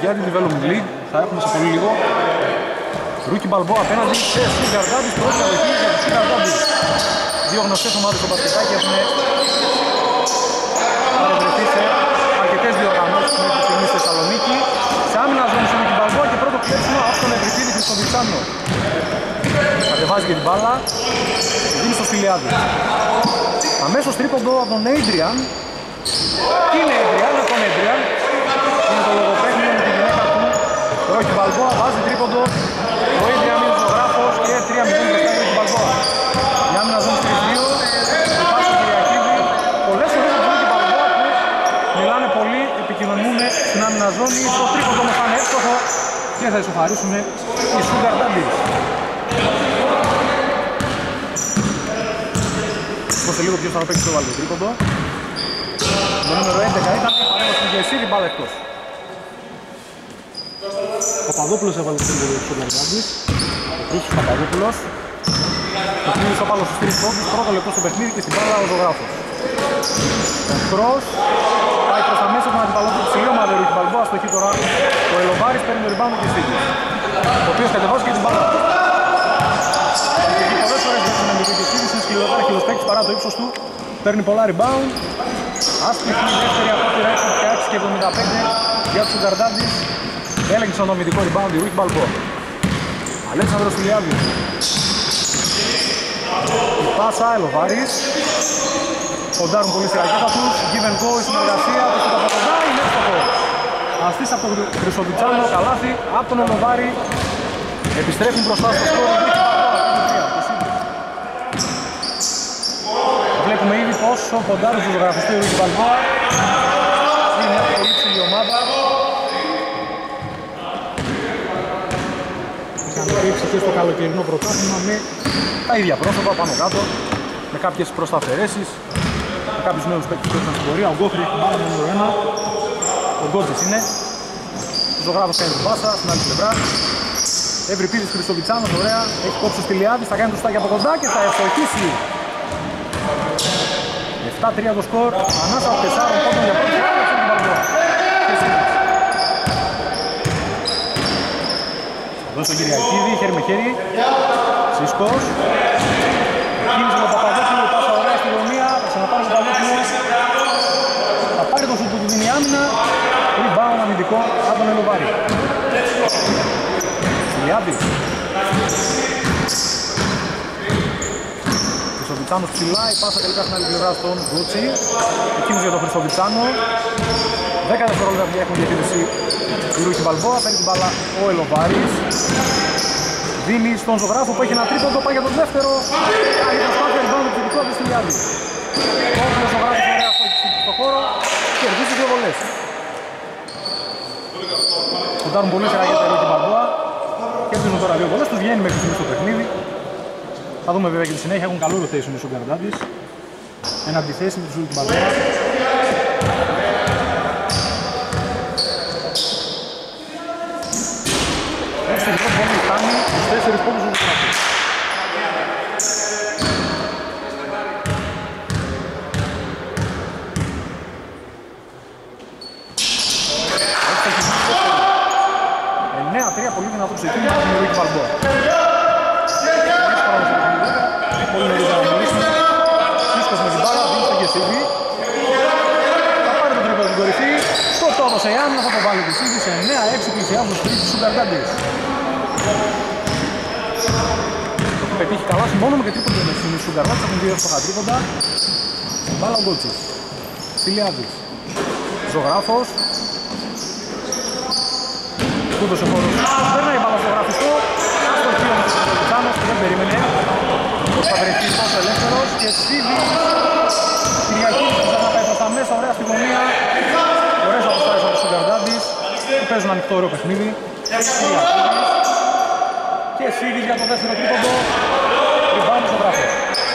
για την Development League. Θα έχουμε σε πολύ λίγο. Ρούκι Μπαλμπόα απέναντι σε Sugar Daddies. Πρώτη κατοχή για τους Sugar Daddies. Δύο γνωστές ομάδες στο μπασκετάκι έχουν παρευρεθεί σε αρκετές διοργανώσεις μέχρι τη στιγμή στη Θεσσαλονίκη. Σε άμυνα ζώνη στο Ρούκι Μπαλμπόα και πρώτο κλέψιμο από τον Ευρυπίδη Χριστοβιτσάνο. Κατεβάζει και την μπάλα. Δίνει στο Στυλιάδη. Αμέσως τρίποντο από τον Adrian. Τι είναι Adrian, από τον Adrian. Είναι το λογοπαίγνιο με τη γυναίκα του. Το Ρούκι Μπαλμπόα βάζει τρίποντο. Ο Adrian είναι ζωγράφος και 3-0 μπροστά η Ρούκι Μπαλμπόα. Η άμυνα ζώνη 3-2. Η πάση του Κυριακίδη. Πολλές φορές από τον Ρούκι Μπαλμπόα που μιλάνε πολύ, επικοινωνούν στην άμυνα ζώνη. Το τρίποντο όμως θα είναι εύστοχο και θα ισοφαρίσουν οι Sugar Daddies. Δώστε λίγο ποιος θα παίξει το βάλει το τρίποντο. Το νούμερο 11 ήταν παρέμβαση για εσύ, την μπάλα εκτός. Παπαδόπουλος έβαλε το τρίποντο του Sugar Daddies. Ο Κρούσης Παπαδόπουλος. Το κλείνει στο πάλο στους 3 πόντους, πρώτο λεπτό στο παιχνίδι και στην μπάλα ο ζωγράφος. Ο Κρός πάει προς τα μέσα των αντιπαλών του ψηλή ομάδα Ρούκι Μπαλμπόα, στο τώρα ο Ελοβάρης παίρνει το rebound και στίγει. Ο οποίος κατεβάζει και την μπάλα. Έχει πολλές φορές για τον MVP και στίγει, είναι σκληροτάρχηλος παίκτης παρά το ύψος του. Παίρνει πολλά rebound. Άσπρηχνη δεύτερη απόπειρα 6 και 75 για τους Sugar Daddies. Έλεγξε στον αμυντικό rebound η Ρούκι Μπαλμπόα. Αλέξανδρος Φιλιάδης. Η πάσα, Ελοβάρης. Ποντάρουν πολύ στη ρακέτα τους. Give and go, η συνεργασία. Το σούτ από κοντά, είναι εύστοχο. Αστής από τον Χρυσοβιτσάνο, καλάθι από τον Ελοβάρη. Επιστρέφουν μπροστά στο σκορ. Βλέπουμε ήδη πόσο ποντάρουν στους ζωγραφιστές του Ρούκι Μπαλμπόα. Είναι μια πολύ ψηλή ομάδα. Είχαν και στο καλοκαιρινό πρωτάθλημα με τα ίδια πρόσωπα πάνω κάτω, με κάποιες προσταφαιρέσεις, με κάποιους νέους παίκτες που έρθαν στην πορεία. Ο Γκόχρη έχει μπάλα νούμερο 1, ο Γκότζης είναι. Ο ζωγράφος κάνει την πάσα στην άλλη πλευρά. Ευρυπίδης Χριστοβιτσάνος, ωραία, έχει κόψει ο Στυλιάδης, θα κάνει το στάκι από κοντά και θα ευστοχίσει. 7-3 το σκορ, ανάσα από 4 πόντων για πρώτη φορά. Εδώ στον Κυριακίδη, χέρι με χέρι. Σίσκος. Κίνηση με Παπαδόπουλο, πάσα ωραία στη γωνία. Θα ξαναπάρει τον Παπαδόπουλο. Θα πάρει το σουτ που του δίνει άμυνα. Rebound αμυντικό από τον Ελοβάρη. Στυλιάδης. Χρυσοβιτσάνος ψηλά, η πάσα τελικά στην άλλη πλευρά στον Γκούτσι. Εκείνος για τον Χρυσοβιτσάνο. 10 δευτερόλεπτα έχουν διαχείριση η Ρούκι Μπαλμπόα, παίρνει την μπάλα ο Ελοβάρης. Δίνει στον ζωγράφο που έχει ένα τρίποντο, πάει για τον δεύτερο. Κάνει προσπάθεια, rebound επιθετικό από τον Στυλιάδη. Ο ζωγράφος ωραία στο χώρο, κερδίζει 2 βολές. Κοντάρουν πολύ σε ραγέτα η Ρούκι Μπαλμπόα. Κερδίζουν τώρα 2 βολές, τους βγαίνει μέχρι στιγμή στο παιχνίδι. Θα δούμε βέβαια και τη συνέχεια, έχουν καλό rotation οι Sugar Daddies. Ένα αντιθέσει με τους Ρούκι Μπαλμπόα. Στο γυρό μπορεί να κάνει τους 4 πόντους του ζωγράφου. Έτσι έχει γίνει δεύτερο. 9-3, πολύ δυνατό ξεκίνημα από την Ρούκι Μπαλμπόα. Πολύ νωρίς να μιλήσουμε. Σίσκος με την μπάλα, δίνει στο Γεσίδη. Θα πάρει το τρίποντο στην κορυφή. Το έδωσε η άμυνα, θα το βάλει τη Σίδη σε 9-6 πλησιάζουν στους 3 του Sugar Daddies. Το έχει πετύχει καλά, μόνο με και τρίποντο με στην Sugar Daddies, έχουν 2 εύστοχα τρίποντα. Στην μπάλα ο Γκότσης. Στυλιάδης. Ζωγράφος. Τούτος ο χώρος. Περνάει η μπάλα στο γραφιστό. Στο κύριο με τον Κιτσάνος που δεν περίμενε. Πως θα βρεθεί τόσο ελεύθερος και Σίδη. Κυριακίδης που θα πάει προς τα μέσα, ωραία στη γωνία. Ωραίες αποστάσεις από τους Sugar Daddies που παίζουν ανοιχτό ωραίο παιχνίδι. Και Σίδης για το δεύτερο τρίποντο. Rebound στο γράφο.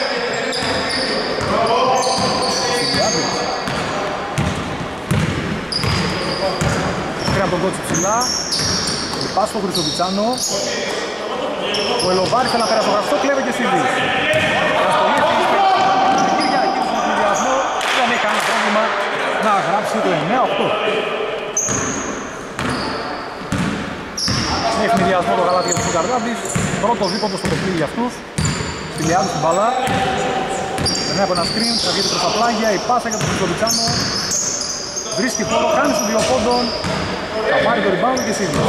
Πήρε από τον Κότσι ψηλά. Πας στο Χρυσοβιτσάνο. Ο Ελοβάρης θέλει να πέρασε το γραφιστό, κλέβε και Σίδης. Αστολή στην Κυριακή στον συνδυασμό. Δεν έχει κανένα πρόβλημα να γράψει το 9-8. συνδυασμό το γαλάτι για τους Σουγκαρδάντης. Πρώτο δίποντο στο παιχνίδι για αυτούς. Στυλιάδης στην μπάλα. Περνάει από ένα screen, θα βγει προς τα πλάγια, η πάσα για τον Χρυσοβιτσάνο. Βρίσκει χώρο, κάνει στους 2 πόντων. Θα πάρει το rebound και σύντομα.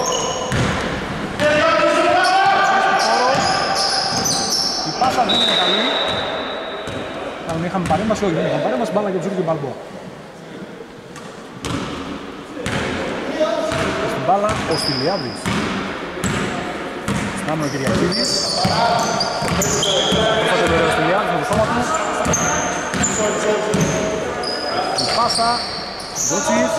Η πάσα δεν είναι καλή. Αν είχαμε παρέμβαση, όχι δεν είχαμε παρέμβαση, μπάλα για τους Ζούρκη Μπαλμπό. Στην μπάλα ο Στυλιάδης. Στάμε ο Κυριακίδης. Πάτε το ωραίο Στυλιάδης με το σώμα του. Η πάσα, Γκότσις.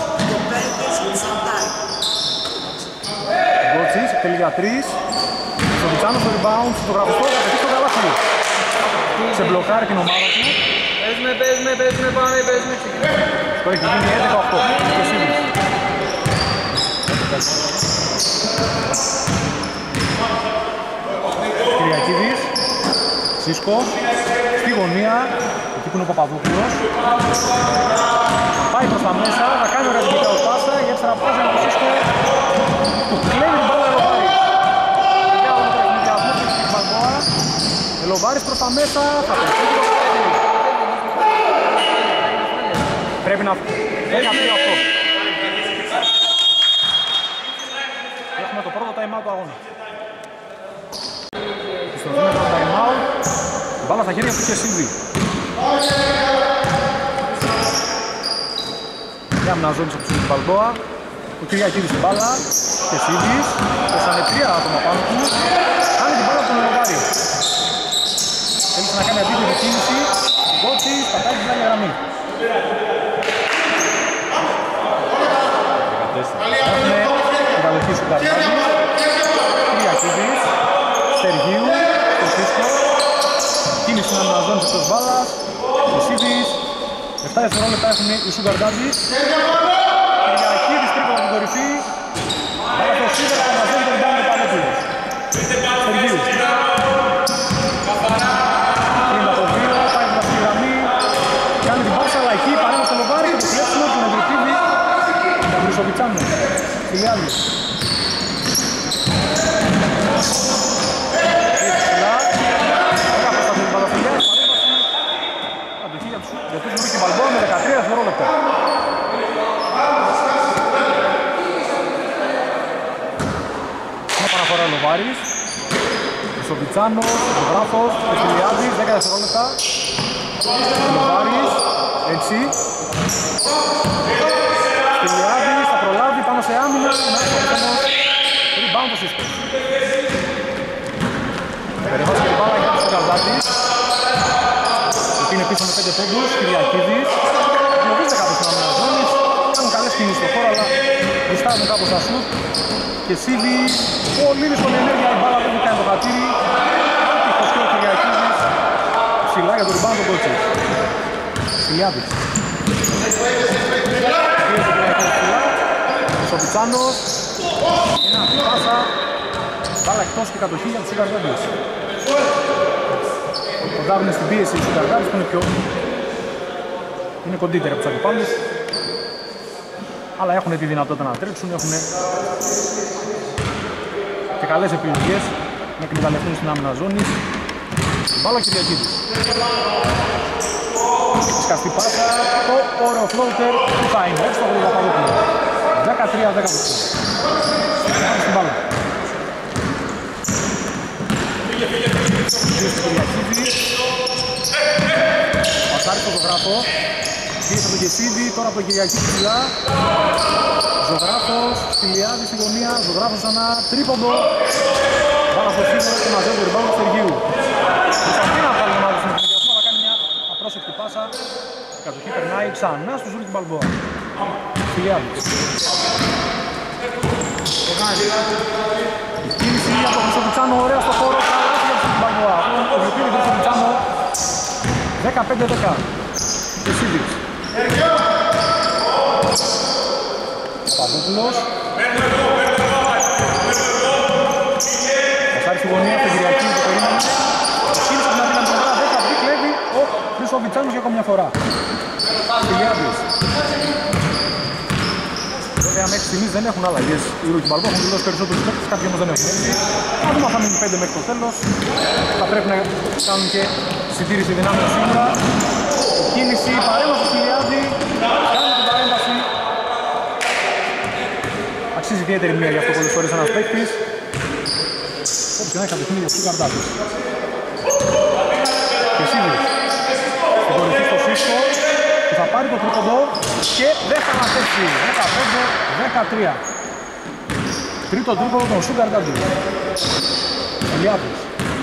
Γκότσις, θέλει για 3. Στο Βιτσάνο στο rebound, στο γραφιστό, θα πετύχει στο καλάθι. Σε μπλοκάρει την ομάδα του. Παίζουμε, πάμε, παίζουμε. Το έχει γίνει 11-8. Και Σίλης. Κυριακίδης. Σίσκο. Στη γωνία. Εκεί που είναι ο Παπαδόπουλος. Πάει προς τα μέσα. Θα κάνει ωραία την ο πάσα. Η έξτρα πάσα με τον Σίσκο. Του κλέβει την μπάλα Ελοβάρης. Ελοβάρης προς τα μέσα. Θα πετύχει το σκέφτη. Πρέπει να πει αυτό. Έχουμε το πρώτο time-out του αγώνα. Πιστοθούμε το time-out. Μπάλα στα χέρια του και Σίλβη. Μια μναζόνης από τους Μπαλμπόα. Ο Κυριακίδης στην μπάλα. Και Σίλβης. Πέσανε 3 άτομα πάνω του. Κάνει την μπάλα από τον Ελοβάρη. Θέλησε να κάνει αντίθετη κίνηση. Γκότσις, πατάει την άλλη γραμμή. Έχουμε την κατοχή σου Καρδάκης. Κυριακίδης. Στεργίου. Το Σίσκο. Κίνηση να αναζώνει εκτός μπάλας. Ο Σίδης. 7 δευτερόλεπτα έχουν οι Σουγκαρντάντζης. Κυριακίδης τρίπον από την κορυφή. Άρα το Σίδερ θα αναζώνει τον Μπάνο Πανέτουλος. Στεργίου. Κλείνει από 2, πάει την αυτή γραμμή. Κάνει την πάσα, αλλά εκεί παρέμβαση στο Λοβάρι και το κλέψιμο του Νευριτίδη. Για τον Χρυσοβιτσάνο. Στυλιάδης. Για τους Ζούρκη Μπαλμπό με 13 δευτερόλεπτα. Μια παραφορά ο Λοβάρης. Χρυσοβιτσάνος, ο Γράφος, ο Στυλιάδης, 10 δευτερόλεπτα. Ο Λοβάρης, έτσι. Στυλιάδης θα προλάβει πάνω σε άμυνα. Rebound το Σίσκο. Περιβάζει και την μπάλα για τον Καρδάκης. Είναι πίσω με 5 πόντους, Κυριακίδης. Γνωρίζετε κάπως στην άμυνα ζώνης. Κάνουν καλές κινήσεις στο χώρο, αλλά διστάζουν κάπως τα σουτ. Και Σίδη, πολύ δύσκολη ενέργεια, η μπάλα δεν κάνει το χατήρι. Άτυχος και ο Κυριακίδης. Ψηλά για το rebound του Γκότσις. Στυλιάδης. Ο Πιτσάνος. Ένα πάσα. Μπάλα εκτός και κατοχή για τους Σουγκαρδάντες. Κοντάβουν στην πίεση οι Σουγκαρδάντες που είναι κοντύτεροι από τους αντιπάλους. Αλλά έχουν τη δυνατότητα να τρέξουν, έχουν και καλές επιλογές να εκμεταλλευτούν στην άμυνα ζώνης. Μπάλα Κυριακίδης. Σκαστή πάσα, το ωραίο φλόουτερ του θα είναι έτσι το Παπαδόπουλο. 13-10. Στην μπάλα. Πασάρι φωτογράφο. Πίεσε από τον Κεσίδη, τώρα από τον Κυριακίδη ψηλά. Ζωγράφος, Στυλιάδη στη γωνία. Ζωγράφος ξανά, τρίποντο. Βάλα στο σύνολο και μαζεύει το rebound του Στεργίου. Προσπαθεί να βγάλει ομάδα στην εθνικιασμό, αλλά κάνει μια απρόσεκτη πάσα. Η κατοχή περνάει ξανά στους Ζούρκη Μπαλμπόα. Στυλιάδης. Η κίνηση από τον Χρυσοβιτσάνο, ωραία στο χώρο. Καλάθι για τον Ζούρκη Μπαλμπόα. Ο Γιουπίδη Χρυσοβιτσάνο. 15-10. Και Σίδης. Παπαδόπουλος. Πασάρι στη γωνία, στον Κυριακίδη που περίμενε. Κίνηση που να δίνει τον βράδυ, 10 βρει, κλέβει ο Χρυσοβιτσάνος για ακόμη μια φορά. Στυλιάδης. Βέβαια μέχρι στιγμής δεν έχουν αλλαγές. Οι Ρούκι Μπαλμπόα έχουν δηλώσει περισσότερους παίκτες, κάποιοι όμως δεν έχουν έρθει. Θα δούμε αν θα μείνουν 5 μέχρι το τέλος. Θα πρέπει να κάνουν και συντήρηση δυνάμεων σίγουρα. Κίνηση, παρέμβαση του Ηλιάδη. Κάνει την παρέμβαση. Αξίζει ιδιαίτερη μία για αυτό πολλές φορές ένας παίκτης. Όπως και να έχει κατευθύνει για αυτούς Καρτάδες. Και Σίδης. Στην κορυφή στο Σίσκο. Που θα πάρει το τρίποντο και δεν θα αναθέσει. 15-13. Τρίτο τρίποντο των Σούγκαρ Ντάντζι. Ηλιάδης.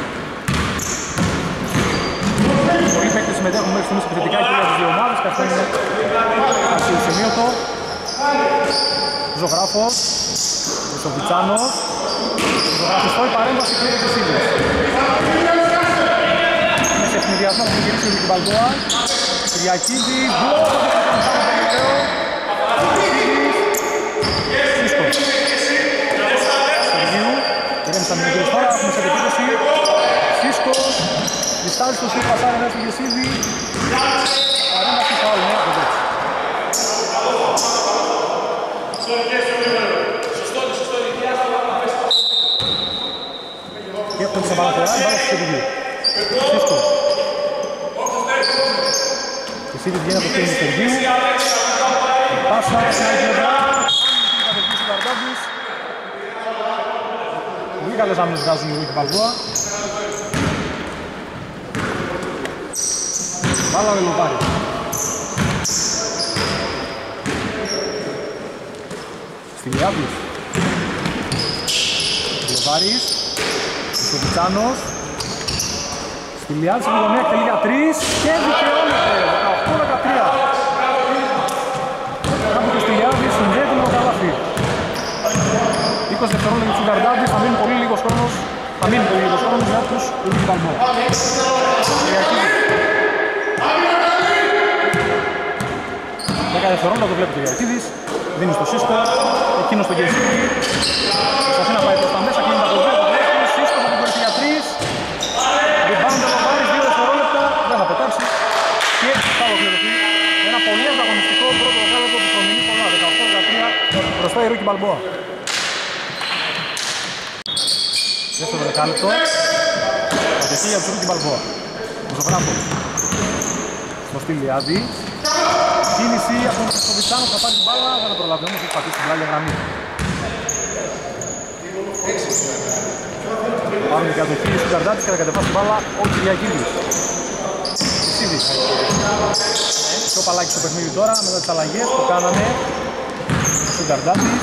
Πολλοί παίκτες συμμετέχουν μέχρι στιγμής επιθετικά και για τις δύο ομάδες και αυτό είναι ασύλλησιμίωτο. Ζωγράφος. Μισοβιτσάνος. Ζωγραφιστό η παρέμβαση και ο Σίδης. Είναι σε ευνηδιασμό που γυρίσει ο Ρούκι Μπαλμπόα. Κυριακίδης, μπλοκ, Σίσκος. Σεργίου, ηρέμησαν με την τώρα, έχουμε σε επίθεση. Σίσκος, διστάζει στο σουτ, πασάρει μέσα στο Γεσίδη. Παρέμβαση φάουλ, νέα από έτσι. Και έχουμε σε παραφορά, η μπάλα στο Σεργίου. Σίσκος. Ο Σίδης βγαίνει από το χέρι του Σεργίου. Πάσα, στην άλλη πλευρά. Την κατευθύνει του Καρτάδης. Πολύ καλές άμυνες βγάζουν οι Ρούκι Μπαλμπόα. Μπάλα ο Ελοπάρης. Στυλιάδης. Ελοπάρης. Μισοβιτσάνος. Στυλιάδης από τη γωνία εκτελεί για 3 και δικαιώνεται. 18-13. Κάπου και Στυλιάδης συνδέεται με το καλάθι. 20 δευτερόλεπτα για τους Καρτάδες, θα μείνει πολύ λίγος χρόνος. Θα μείνει πολύ λίγος χρόνος για τους Ρούκι Μπαλμπόα. 10 δευτερόλεπτα το βλέπει το Γιακίδης. Δίνει στο Σίσκο. Εκείνος στο Γεσίδη. Προσπαθεί να πάει προς τα μέσα, κλείνει τα κοντζέ. Σίσκο θα την κορυφή για 3. Rebound ο Λοβάρης, 2 δευτερόλεπτα. Δεν θα πετάξει. Και θα ολοκληρωθεί ένα πολύ ανταγωνιστικό πρώτο δεκάλεπτο που προμηνεί πολλά. 18-13 μπροστά η Ρούκι Μπαλμπόα. Δεύτερο δεκάλεπτο. Κατευθύνει για τους Ρούκι Μπαλμπόα. Ο Ζωγράφος. Στο Στυλιάδη. Κίνηση από τον Μισοβιτσάνο, θα πάρει την μπάλα. Δεν θα προλάβει όμως, έχει πατήσει την πλάγια γραμμή. Πάμε για το χείλη του Καρτάδης και θα κατεβάσει την μπάλα ο Κυριακίδης. Σίδης. Πιο παλάκι στο παιχνίδι τώρα, μετά τις αλλαγές που κάναμε. Ο Καρτάδης.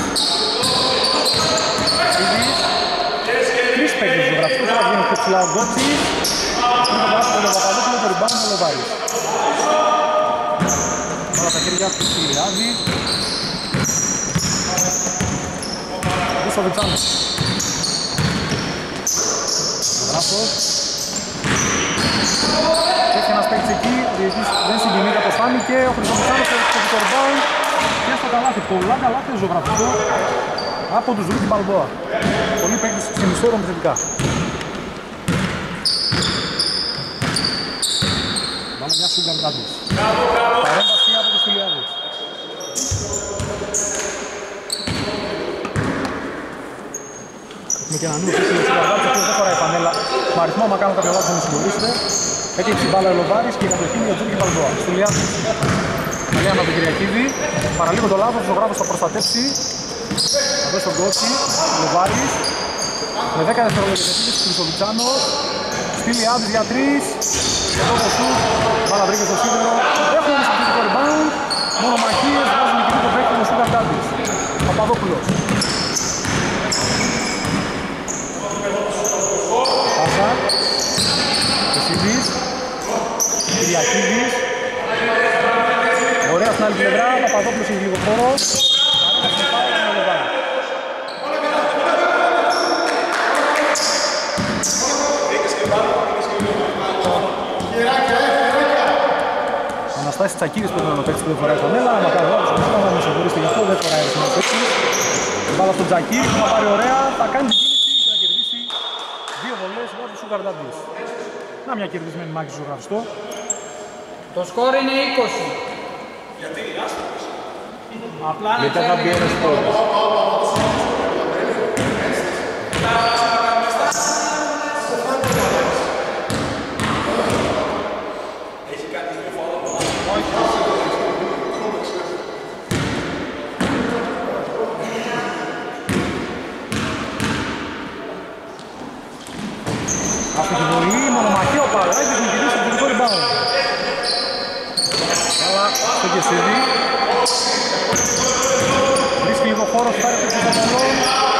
Σίδης. Τρεις παίκτες του γραφτού, τώρα βγαίνει πιο ψηλά ο Γκότσης. Πριν το βάζει το Παπαδόπουλο, το ριμπάουν ο Λοβάρης. Όλα τα χέρια του Στυλιάδη. Μισοβιτσάνος. Ζωγράφος. Έχει ένας παίκτης εκεί, ο διαιτητής δεν συγκινείται όπως φάνηκε. Ο Χρυσοβιτσάνος έχει το rebound και στο καλάθι. Πολλά καλάθια ζωγραφικό από τους Ρούκι Μπαλμπόα. Πολλοί παίκτες συνιστόρων επιθετικά. Πάμε για Σούγκαρ Ντάντζι. Παρέμβαση από τους Στυλιάδες. Με και έναν νου σύστημα της Καρτάδης, ο οποίος δεν φοράει φανέλα. Με αριθμό, άμα κάνω κάποιο λάθος θα με συγχωρήσετε. Έκλειψε η μπάλα ο Λοβάρης και η κατοχή για τους Ρούκι Μπαλμπόα. Στυλιάδης. Καλή άμα τον Κυριακίδη. Παραλίγο το λάθος, ο Ζωγράφος θα προστατεύσει. Θα δώσει τον Κότσι. Λοβάρης. Με 10 δευτερόλεπτα του Χρυσοβιτσάνος. Στυλιάδης για 3. Εδώ το σουτ. Μπάλα βρήκε στο σίδερο. Έχουμε δυσκολίσει το rebound. Μόνο μαχίες. Βάζει νικητή το παίκτη του Καρτάδης. Παπαδόπουλος. Πάσα. Κεσίδης. Κυριακίδης. Ωραία στην άλλη πλευρά. Παπαδόπουλος είναι λίγο χώρος. Αναστάσεις Τσακίρης που ήταν ο παίκτης που δεν φοράει φανέλα. Να κάνει λάθος, θα με συγχωρήσετε γι' αυτό, δεν φοράει ο παίκτης. Μπάλα στον Τσακίρη που θα πάρει ωραία, θα κάνει την κίνηση και θα κερδίσει 2 βολές για τους Σούγκαρ Ντάντζι. Να μια κερδισμένη μάχη στο ζωγραφιστό. Το σκορ είναι 20. Γιατί, άστοχος. Μετά θα μπει ένας πρώτος. Άστοχη βολή, μονομαχία ο Παλάκης με κυρίως στο τελικό rebound. Αλλά στο Κεσίδη. Βρίσκει λίγο χώρο, φτάρει το Κεσίδη.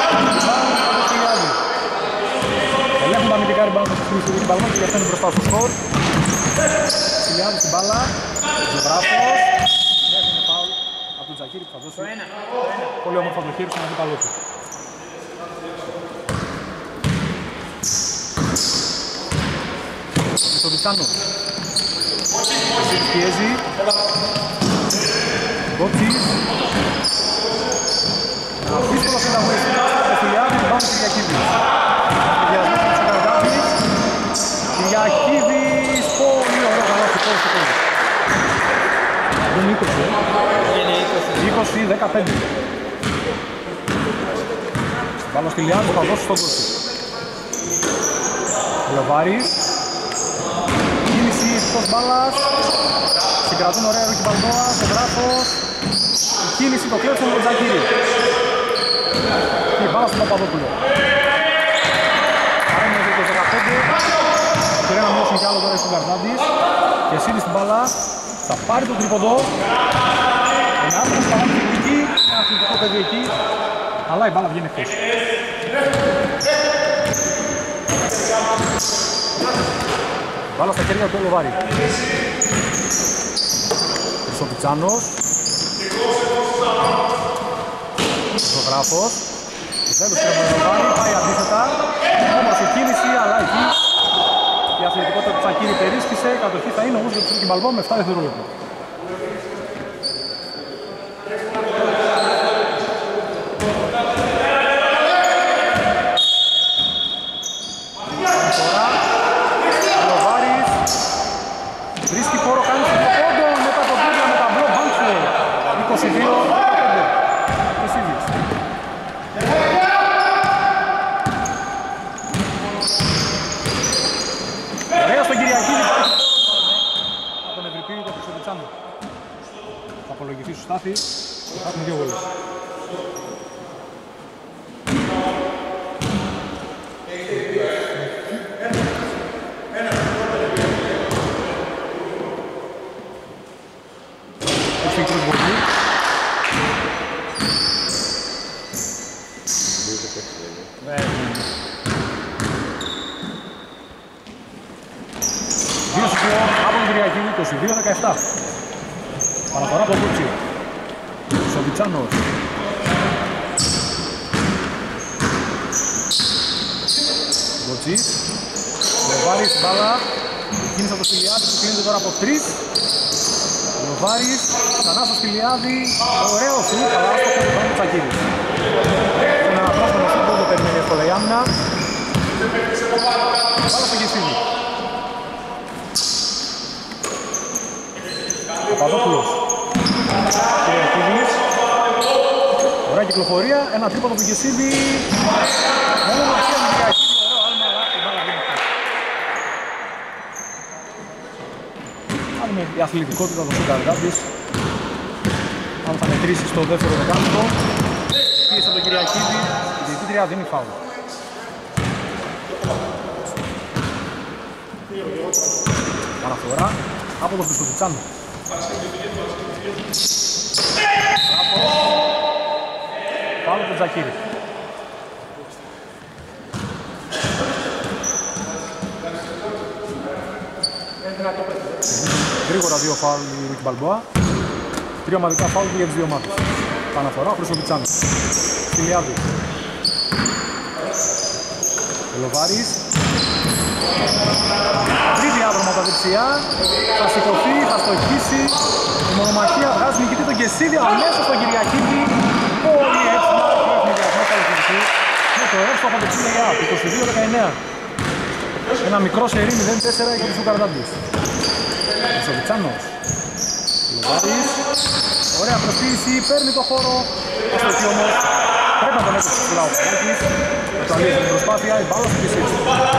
Ελέγχουν τα αμυντικά rebound στο Κεσίδη την Παλμόν και γι' αυτό είναι μπροστά στο σκορ. Σιλιάδης την μπάλα, Ζωγράφος. Δεύτερο φάουλ από τον Τζακίρη που θα δώσει πολύ όμορφα το χέρι στον αντίπαλό του. Στο Βιτάνο. Πιέζει. Γκότσις. Ένα δύσκολο συνταγωνιστικά στο Φιλιάδη, πάμε στη Κυριακίδης. Διασμός του Τσικαρδάβης. Κυριακίδης, πολύ ωραίο καλάθι, πολύ στο κόλλο. Δεν είναι 20, 20-15. Πάνω στη Λιάννη θα δώσει στον Γκότσι. Λοβάρης. Κίνηση εκτός μπάλας. Συγκρατούν ωραία Ρούκι Μπαλμπόα, Ζωγράφος. Η κίνηση το κλέψιμο με τον Τζακίρη. Και η μπάλα στον Παπαδόπουλο. Άρα είναι το 15. Πήρε να μειώσουν κι άλλο τώρα στον Καρδάντης. Και Σίδης στην μπάλα. Θα πάρει το τρίποντο. Είναι άτομος παρά την κριτική. Ένα αθλητικό παιδί εκεί. Αλλά η μπάλα βγαίνει εκτός. Μπάλα στα χέρια του Λοβάρη. Χρυσοπιτσάνος. Ζωγράφος. Τέλος πήρε τον Λοβάρη, πάει αντίθετα. Όμως η κίνηση, αλλά εκεί η αθλητικότητα του Τσακίρη περίσχυσε. Η κατοχή θα είναι όμως για τον Ρούκι Μπαλμπόα με 7 δευτερόλεπτα. Θα απολογηθεί στο Στάθη και θα έχουμε δύο βόλες. Έτσι είναι η βολή. Δύο σκορ από την Κυριακή, 22-17. Παραφορά από τον Κούτσι. Σοβιτσάνος. Γκοτσής. Λοβάρης μπάλα. Κίνησε από το Στυλιάδη που κινείται τώρα από 3. Λοβάρης. Ξανά στο Στυλιάδη. Ωραίο σου. Καλά στο πόδι πάνω του Τσακίρη. Είναι ένα πρόσφατο στο πόδι το περιμένει εύκολα η άμυνα. Μπάλα στο Κεσίδη. Παπαδόπουλος. Κυριακίδης. Ωραία κυκλοφορία. Ένα τρίποντο του Κεσίδη. Μόνο μαξία με Κυριακίδη. Ωραίο άλμα, αλλά η μπάλα βγαίνει εκτός. Άλλουμε η αθλητικότητα του Καρδάντης. Αν θα μετρήσει στο δεύτερο δεκάλεπτο. Πίεσε τον Κυριακίδη. Η διαιτήτρια δίνει φάουλ. Παραφορά από τον Χριστοφιτσάνο. Φάουλ του Τζακίρη. Γρήγορα δύο φάουλ του Ρούκι Μπαλμπόα. Τρία ομαδικά φάουλ για τις δύο ομάδες. Παναφορά, Χρυσοβιτσάνος. Στυλιάδη. Λοβάρης. Βρει διάδρομο από τα δεξιά. Θα σηκωθεί, θα στοχίσει. Η μονομαχία βγάζει νικητή τον Κεσίδη αμέσως στον Κυριακίδη. Πολύ έξυπνα και έχει διασμό καλοκαιρινή. Με το εύστοχο από το Ψήλια 22-19. Ένα μικρό σερί 0-4 για τους Καρδάντης. Χρυσοβιτσάνος. Λοβάρης. Ωραία προσποίηση, παίρνει το χώρο. Αυτό εκεί όμως πρέπει να τον έπαιξε ψηλά ο Παπάκης. Το αλήθεια την προσπάθεια, η μπάλα στο πισί.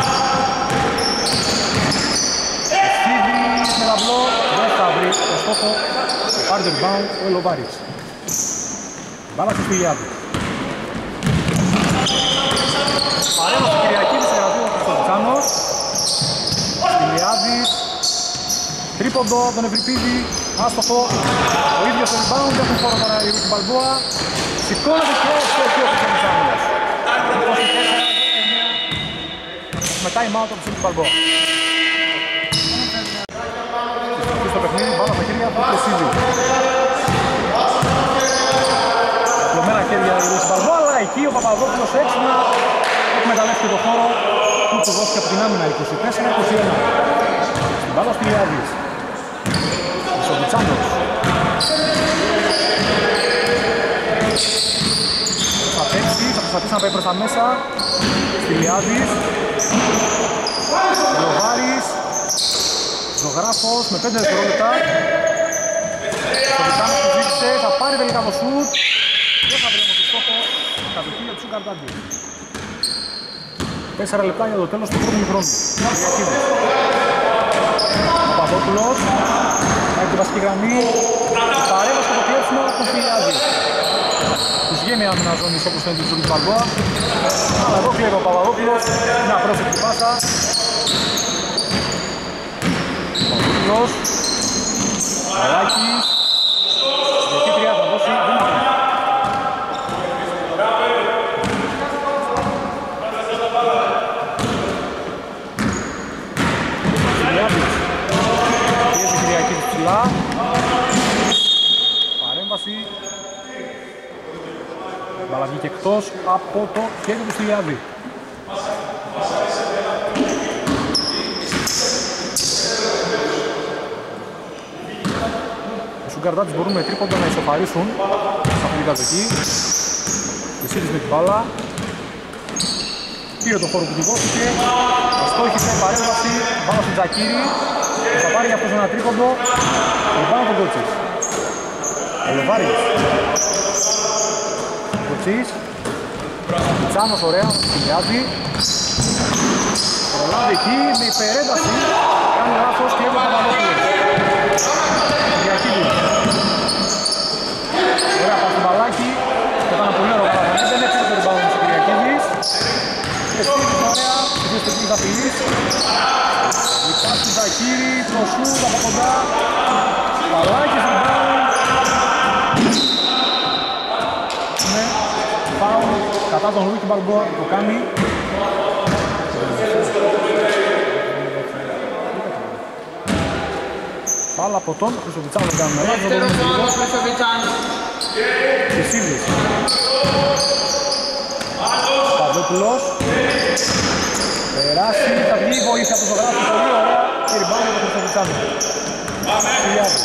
Στίβης με λαμπλό, δεν θα βρει το στόχο. Πάρει το rebound ο Λοβάρης. Μπάλα στο Στυλιάδη. Παρέμβαση του Κυριακίδη σε γραφείο του Χρυστοβιτσάνος. Στυλιάδης. Τρίποντο, τον Ευρυπίδη. Άστοχο. Ο ίδιος το rebound, έχουν χώρο τώρα η Ρούκη Μπαλμπόα. Σηκώνεται και εκεί ο Χρυστοβιτσάνος. Με time out από τη Ρούκη Μπαλμπόα. Στο παιχνίδι, μπάλα στα χέρια του Πλεσίδη. Πλωμένα χέρια του Ρούκη Μπαλμπόα, αλλά εκεί ο Παπαδόπουλος έξυπνα εκμεταλλεύτηκε το χώρο που του δώθηκε από την άμυνα 24-21. Στην μπάλα στη Λιάδης. Χρυστοβιτσάνος. Θα παίξει, θα προσπαθήσει να πάει προς τα μέσα. Στη Λιάδης. Λοβάρης. Ζωγράφος με 5 δευτερόλεπτα. Χρυστοβιτσάνος που ζήτησε, θα πάρει τελικά το σουτ. Δεν θα βρει όμως το στόχο. Κατοχή για τους Σουκαρτάντι. 4 λεπτά για το τέλος του πρώτου χρόνου. Ο Παπαδόπουλος έχει τη βασική γραμμή. Παρέμβαση στο κλέψιμο του Στυλιάδη. Τους βγαίνει άμυνα ζώνης όπως φαίνεται του Ρούκη Μπαλμπόα. Αλλά εδώ κλέβει ο Παπαδόπουλος. Μια πρόσθετη πάσα. Παπαδόπουλος. Μαλάκης. Διεκήτρια θα δώσει βήματα. Παρέμβαση. Μπάλα βγήκε εκτός από το χέρι του Στυλιάδη. Οι Σουγκαρτάτες μπορούν με τρίποντα να ισοφαρίσουν σε αυτή την κατοχή. Πλησίδης με την μπάλα. Πήρε το χώρο που του δόθηκε. Αστόχησε, παρέμβαση. Μπάλα στον Τζακίρη. Θα πάρει αυτός ένα τρίποντο. Λεβάνω τον Κότσις. Ο Λοβάρης. Κότσις. Τσάνος ωραία, Στυλιάδη. Προλάβει εκεί με υπερένταση. Κάνει λάθος και έβγαλε τον Παπαδόπουλο. Κυριακίδη. Ωραία, πάει στο μπαλάκι. Ήταν πολύ ωραίο πράγμα. Δεν έφυγε το rebound της Κυριακίδης. Και στήριξε ωραία. Στην στιγμή θα φιλείς. Λιπάς του Ζακύρη, το σουτ από κοντά. Παλάκης rebound. Ναι, φάουλ κατά τον Ρούκη Μπαλμπόα, το κάνει. Φάουλ από τον Χρυστοβιτσάνο, δεν κάνουμε λάθος. Χρυσίδης. Παδόπουλος. Περάσει, θα βγει η βοήθεια από το Ζωγράφο, πολύ ωραία. Και rebound από τον Χρυστοβιτσάνο. Στυλιάδη.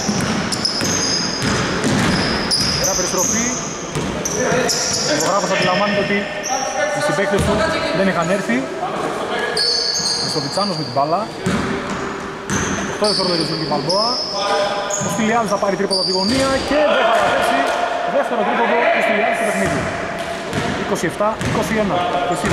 Ωραία περιστροφή. Ο Ζωγράφος αντιλαμβάνεται ότι οι συμπαίκτες του δεν είχαν έρθει. Χρυστοβιτσάνος με την μπάλα. 8 δευτερόλεπτα για τον Μπαλμπόα. Ο Στυλιάδης θα πάρει τρίποντο από τη γωνία και δεν θα καταφέρει. Δεύτερο τρίποντο του Στυλιάδη στο παιχνίδι. 27-21.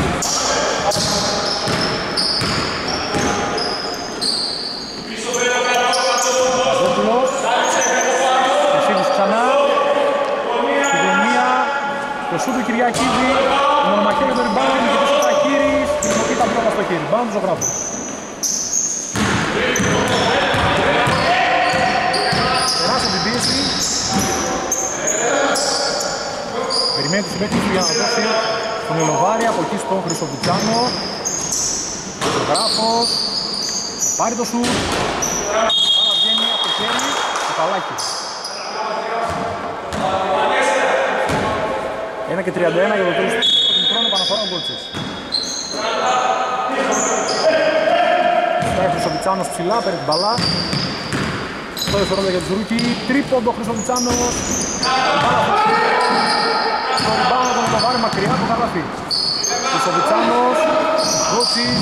Παπαδόπουλος. Χρυσίδης ξανά. Στη γωνία. Το σούτ του Κυριακίδη. Η μονομαχία για το rebound και το σούτ Ακύρης. Χρησιμοποιεί τα πρώτα στο χέρι. Rebound Ζωγράφος. Περάσει την πίεση. Περιμένει τους συμπαίκτες του για να δώσει τον Ελοβάρη, από εκεί στον Χρυστοβιτσάνο. Ο Ζωγράφος. Πάρει το σουτ. Άρα βγαίνει από το χέρι του Παλάκη. 1 και 31 για το τέλος του χρόνου, επαναφορά ο Γκότσης. Στάει ο Χρυστοβιτσάνος ψηλά, παίρνει την μπαλά. Το δευτερόλεπτο για τους Ρούκι. Τρίποντο Χρυστοβιτσάνος. Το rebound τον το βάλει μακριά από το καλάθι. Χρυστοβιτσάνος. Γκότσης.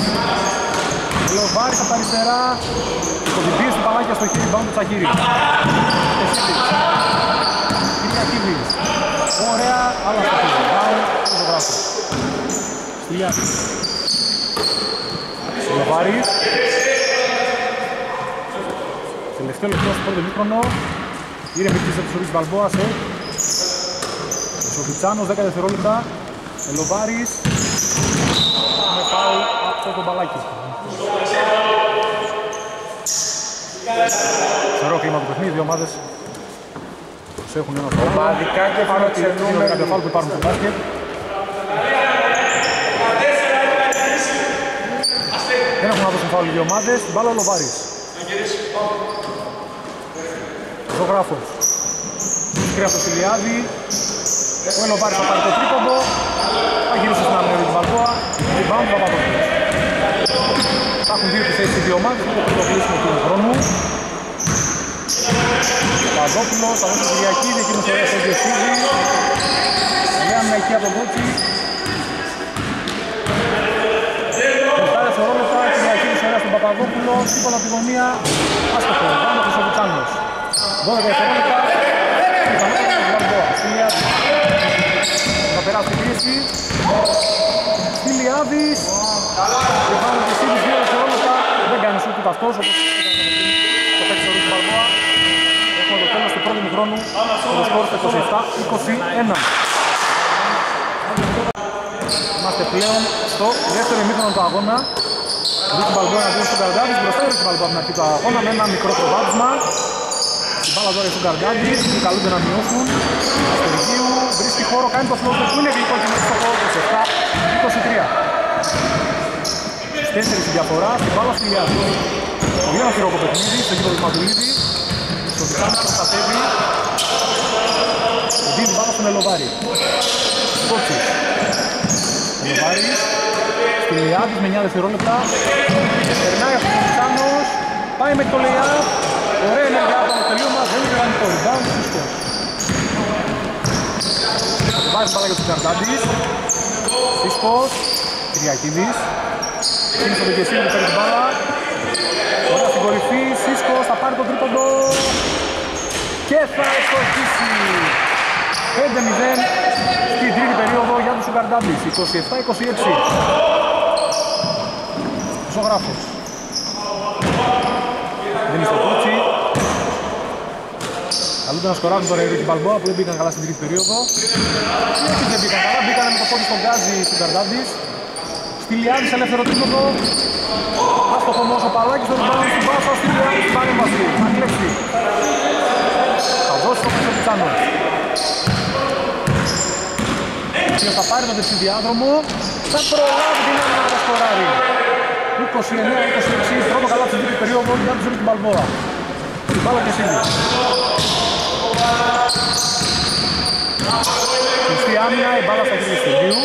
Λοβάρης από τα αριστερά. Το διπίες του Παλάκια στο χέρι, rebound του Τσακίρη. Κυριακίδης. Ωραία, άλλα στα φύλλα. Πάω, φωτογράφο. Στυλιάδης. Λοβάρης. Τελευταίο λεπτό στο πρώτο μήχρονο. Ήρε με της επιστολής Βαλμπόας. Σοβιτσάνος, 10 δευτερόλεπτα. Λοβάρης. Με φάουλ από το μπαλάκι. Σωρό κλίμα του παιχνίδι, δύο ομάδες έχουν ένα φάουλ. Ομαδικά και φιλοξενούμε. Κάποια φάουλ που υπάρχουν στο μπάσκετ. Δεν έχουν να δώσουν φάουλ οι δύο ομάδες. Την μπάλα ο Λοβάρης. Ζωγράφος. Κρύα από το Σιλιάδη. Ο Λοβάρης θα πάρει το τρίποντο. Θα γυρίσει στην άμυνα του Βαλμπόα. Rebound θα πάρει. Θα έχουν δύο επιθέσεις οι δύο ομάδες. Θα το κλείσιμο του χρόνου. Παπαδόπουλος, θα δώσει τον Κυριακίδη, εκείνος ωραία σε διευθύνει. Ωραία με εκεί από τον Κότσι. 7 δευτερόλεπτα, Κυριακίδης ωραία στον Παπαδόπουλο. Τίποτα από τη γωνία, άστοχο, πάνω από τον Σοβιτσάνος. 12 δευτερόλεπτα, πιθανότατα από τον Βαλμπόα. Στυλιάδης. Θα περάσει την πίεση. Στυλιάδης. Και πάνω και σύντης 2 δευτερόλεπτα. Δεν κάνει σούτ ούτε αυτός, όπως το παίξει ο Ρούτ Βαλμπόα. Έχουμε το τέλος του πρώτου χρόνου. Το σκορ 27-21. Είμαστε πλέον στο δεύτερο ημίχρονο του αγώνα. Ρούτ Βαλμπόα αντίον στον Καργκάδης. Μπροστά ο Ρούτ Βαλμπόα από την αρχή του αγώνα με ένα μικρό προβάδισμα. Την μπάλα τώρα στον Καργκάδης, που καλούνται να μειώσουν. Αστεργίου, βρίσκει χώρο, κάνει το φλότο που είναι γλυκό και μέσα στο χώρο 27-23. 4 η διαφορά, στην μπάλα στη Λιάδη. Πολύ ένα χειρόκο παιχνίδι, στο γήπεδο του Μαντουλίδη. Στο Βιτάνο προστατεύει. Δίνει μπάλα στον Ελοβάρη. Κότσις. Ελοβάρης. Στη Λιάδης με 9 δευτερόλεπτα. Περνάει από τον Βιτάνος. Πάει με το Λειά. Ωραία ενέργεια από το τελείωμα, δεν είναι κάνει το rebound, σωστός. Βάζει μπάλα για τον Καρδάντης. Σίσκος, Κυριακίδης. Είναι στο Βεγγεσίνη που παίρνει την μπάλα. Ωραία στην κορυφή, Σίσκος θα πάρει τον τρίποντο. Και θα εξορκίσει. 5-0 στην τρίτη περίοδο για τον Καρδάντης. 27-26. Ζωγράφος. Δεν είναι στο Κότσι. Καλούνται να σκοράζουν τώρα οι Ρούκι Μπαλμπόα που δεν μπήκαν καλά στην τρίτη περίοδο. Και δεν μπήκαν καλά, μπήκαν με το πόδι στον Γκάζι στον Καρδάντης. Στυλιάδης ελεύθερο τρίποντο. Άστοχο όμως ο Παλάκης τον βάλει στην πάσα. Στυλιάδης στην παρέμβαση. Θα κλέψει. Θα δώσει το πίσω Πιτσάνο. Και θα πάρει τον δεξιδιάδρομο. Θα προλάβει την άμυνα να τα σκοράρει. 29-26, πρώτο καλά στην τρίτη περίοδο για τους Ρούκι Μπαλμπόα. Την μπάλα και σύντης. Κλειστή άμυνα, η μπάλα στα χέρια του Στεργίου.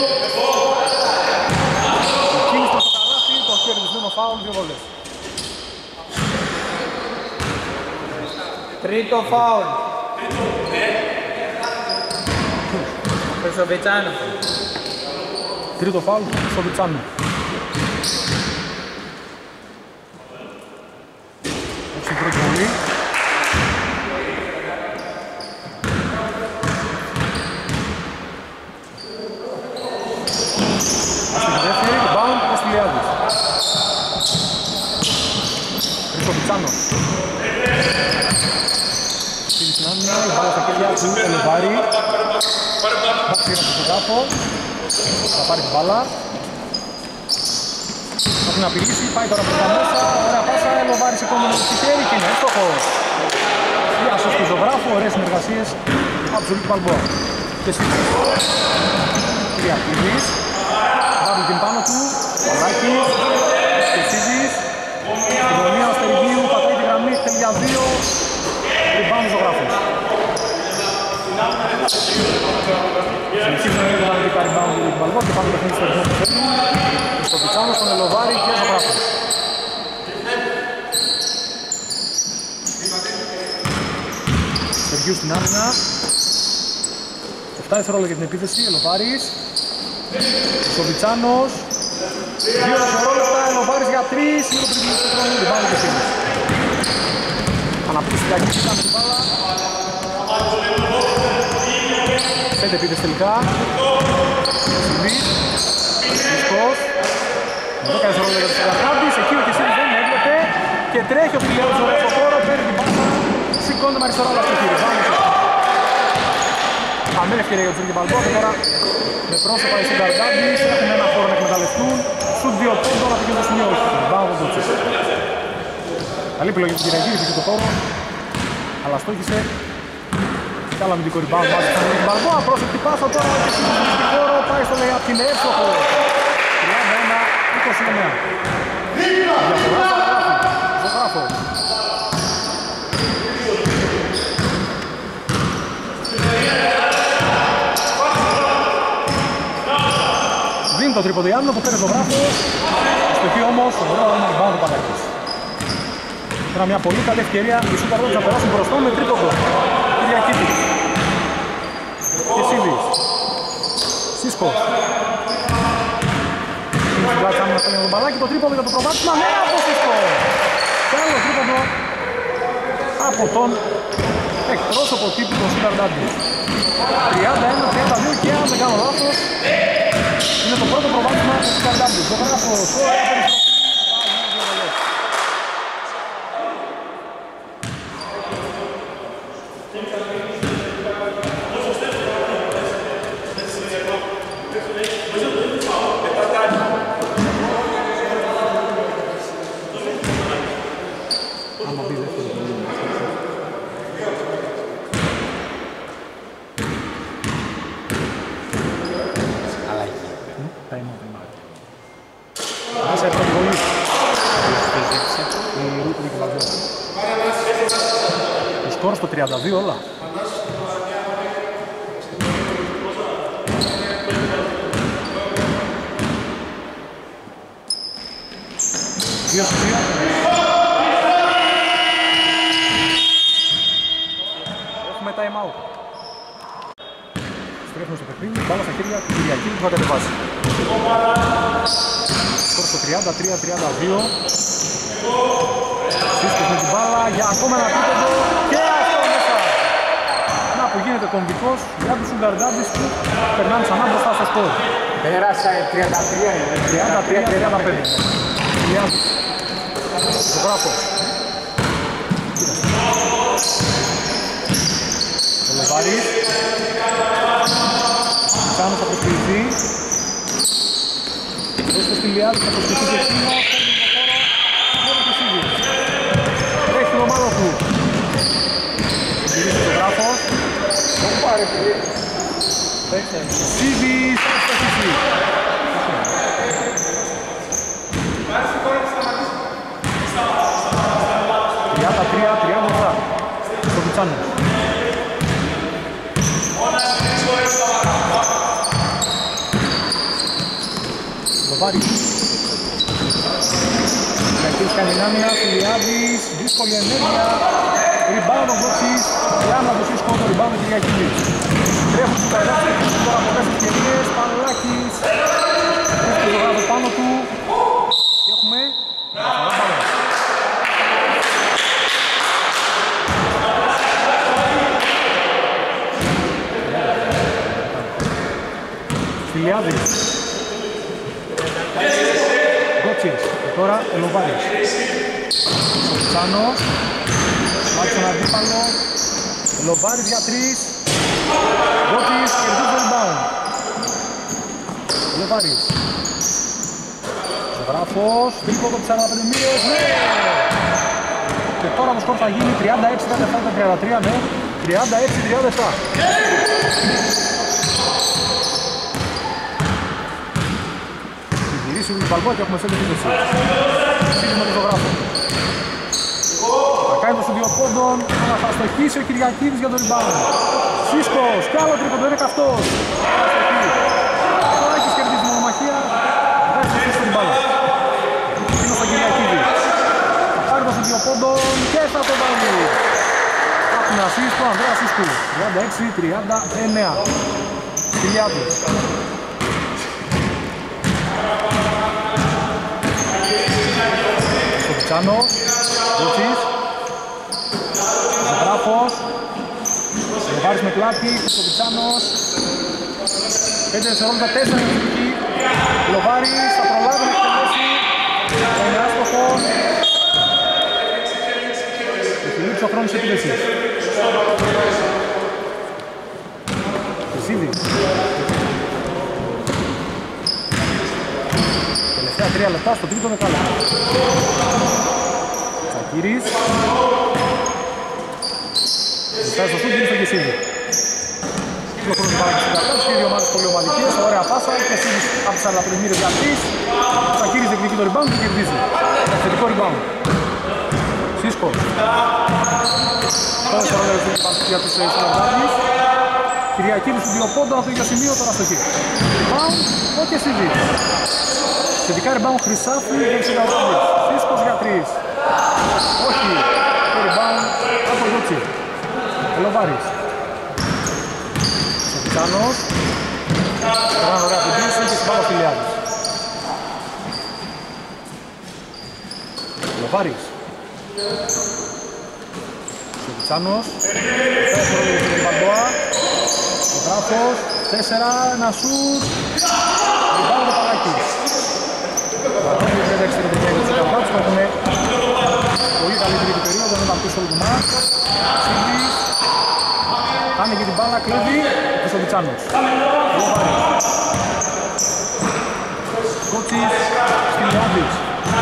Ο Κίνης προς το καλάθι, το κερδισμένο φάουλ, 2 βολές. Τρίτο φάουλ. Στο Βιτσάνο. Τρίτο φάουλ στο Βιτσάνο. Έτσι πρώτη βολή. Αστική δεύτερη, rebound ο Στυλιάδης. Χρήστο Βιτσάνος. Στείλει στην άμυνα, η μπάλα στα χέρια του Ελεβάρη. Μπαξίρα στο φωτάφο. Θα πάρει την μπάλα. Θα την απειλήσει, πάει τώρα προς τα μέσα. Ωραία πάσα, Ελοβάρης επόμενο στο χέρι και είναι εύστοχος. Διάσος του Ζωγράφου, ωραίες συνεργασίες από τον Ρούκι Μπαλμπόα. Και σύντης. Κυριακίδης. Βάβει την πάνω του. Παλάκης. Και σύντης. Στην γωνία ο Στεργίου, πατάει τη γραμμή, θέλει για 2. Rebound ο Ζωγράφος. Συνεχίζουν να είναι τα rebound του Ρούκι Μπαλμπόα και πάμε το παιχνίδι στο ρυθμό του θέλουν. Στο Πιτσάνο, στον Ελοβάρη και Ζωγράφος. Στεργίου στην άμυνα. 7 δευτερόλεπτα για την επίθεση, Ελοβάρης. Σοβιτσάνος. 2 δευτερόλεπτα, Ελοβάρης για 3. Είναι το πριν του χρόνου, την μπάλα και σύντης. Αναπτύσσει την Κυριακίδη, κάνει την μπάλα. 5 επίτες τελικά. Σιμής. Χριστός. 10 δευτερόλεπτα για τους Καρδάμπης. Εκεί ο Κεσίδης δεν έβλεπε. Και τρέχει ο Φιλιάδης ωραία στο χώρο. Παίρνει την μπάλα. Σηκώνει με αριστερά όλα στο χείρι. Χαμένη ευκαιρία για τους Ρίκη Μπαλμπό. Και τώρα με πρόσωπα οι Καρδάμπης έχουν ένα χώρο να εκμεταλλευτούν. Σουτ 2 πόντων από εκείνο το σημείο. Μπάω από το καλή επιλογή του Κυριακίδη και το χώρο. Αλλά στόχισε. Κι άλλο αμυντικό rebound μάζεψε τον Ρίκη Μπαλμπό. Απρόσεκτη πάσα τώρα και στην χώρο. Πάει στο layup και είναι εύστοχο. 31-29. Διαφορά στο γράφο. Δίνει το τρίποντο Ιάννο που παίρνει το γράφο. Στο εκεί όμως το ωραίο είναι rebound του Παναγιώτης. Τώρα μια πολύ καλή ευκαιρία οι Σουταρδόντες να περάσουν μπροστά με τρίποντο. Κυριακίδη. Και Σίδης. Σίσκος. Πλάτσαμε να στέλνει τον μπαλάκι, το τρίποντο για το προβάδισμα, ναι, από Σίσκο! Και άλλο τρίποντο από τον εκπρόσωπο τύπου των Καρδάμπης. 31-32 και αν δεν κάνω λάθος, είναι το πρώτο προβάδισμα των Καρδάμπης. Το γράφω στο σκορ στο 32 όλα. Δύο στο 2. Έχουμε time out. Στρέφουμε στο παιχνίδι, μπάλα στα χέρια του Κυριακίδη που θα κατεβάσει. Σκορ στο 33-32. Σύσκος με την μπάλα για ακόμα ένα τρίποντο και αυτό μέσα. Να που γίνεται κομβικός για τους Καρδάμπης που περνάνε ξανά μπροστά στο σκορ. Πέρασα 33-35. Το γράφω. Ο Λεβάρης. Κάνω θα προσποιηθεί. Δώστε στη Λιάδη, θα προσποιηθεί και εκείνο. Έχει την ομάδα του. Γυρίζει το γράφος. Πάρε πολύ. Σίδης, αστασίσει. 33-37. Στο Βιτσάνο. Λοβάρης. Κυριακίδης κάνει άμυνα, Φιλιάδης, δύσκολη ενέργεια. Rebound ο Γκότσης, Λάμα του Σίσκο, το rebound του Κυριακίδης. Τρέχουν στους Καρδάμπης, τώρα από 4 ευκαιρίες, Πανουλάκης. Έχει το γράφο πάνω του. Και έχουμε διαφορά πάνω. Φιλιάδης. Γκότσης. Και τώρα ο Λοβάρης. Ο Πιτσάνος. Μάλιστα τον αντίπαλο. Ο Λοβάρης για 3. Γκότσης κερδίζει το rebound. Λοβάρης. Ζωγράφος. Τρίποντο από τις 45 μοίρες. Ναι! Και τώρα το σκορ θα γίνει 36-37-33. Ναι. 36-37. Γυρίσει ο Μπαλμπό και έχουμε σε επίθεση. Σύντομα με τον ζωγράφο. Θα κάνει το σου 2 πόντων, αλλά θα στοχίσει ο Κυριακίδης για τον rebound. Σίσκος, κι άλλο τρίποντο, είναι καυτός. Ο Άκης κερδίζει την μονομαχία, δεν θα στοχίσει την μπάλα. Είναι στον Κυριακίδη. Θα πάρει το σου 2 πόντων και θα το βάλει. Από την ασίστ του Ανδρέα Σίσκου. 36-39. Φιλιάδης. Στο Πιτσάνο. Γκότσης. Ζωγράφος. Λοβάρης με πλάτη, Χρυστοβιτσάνος. 5 δευτερόλεπτα, 4 εκεί. Λοβάρης θα προλάβει να εκτελέσει. Είναι άστοχο. Έχει λείψει ο χρόνος επίδεσης. Χρυσίδη. Τελευταία 3 λεπτά στο τρίτο δεκάλεπτο. Τσακύρης. Ζητάει στο σούτ, γίνει στο Κεσίδη. Ο χρόνος παράγει στην κατάσταση, οι δύο ομάδες πολύ ομαδικές, ωραία πάσα, Κεσίδης από τις αλαπριμμύρες για 3. Τσακύρης διεκδικεί το rebound και κερδίζει. Θετικό rebound. Σίσκος. Τώρα φορά για τους Ισραηλινούς. Κυριακίδης του 2 πόντων από το ίδιο σημείο, τώρα στο χείρι. Rebound, ο Κεσίδης. Θετικά rebound Χρυσάφη, δεν συγκαλώνει. Σίσκος για 3. Όχι. Το rebound από Λούτσι. Ελοβάρης. Σοφιτσάνος. Ένα ωραία πιντήση και στην πάνω Φιλιάδης. Ελοβάρης. Σοφιτσάνος. 4 για την Παντόα. Ο Γράφος. 4, ένα σουτ. Ριμπάουντ το Παλάκης. Ακόμη 36 λεπτά για τους Καμπάτους που έχουν πολύ καλύτερη την περίοδο, δεν πατήσει όλο το μάτς. Σίλης. Χάνει και την μπάλα, κλέβει και στο Βιτσάνος. Κότσις, Στυλιάδης.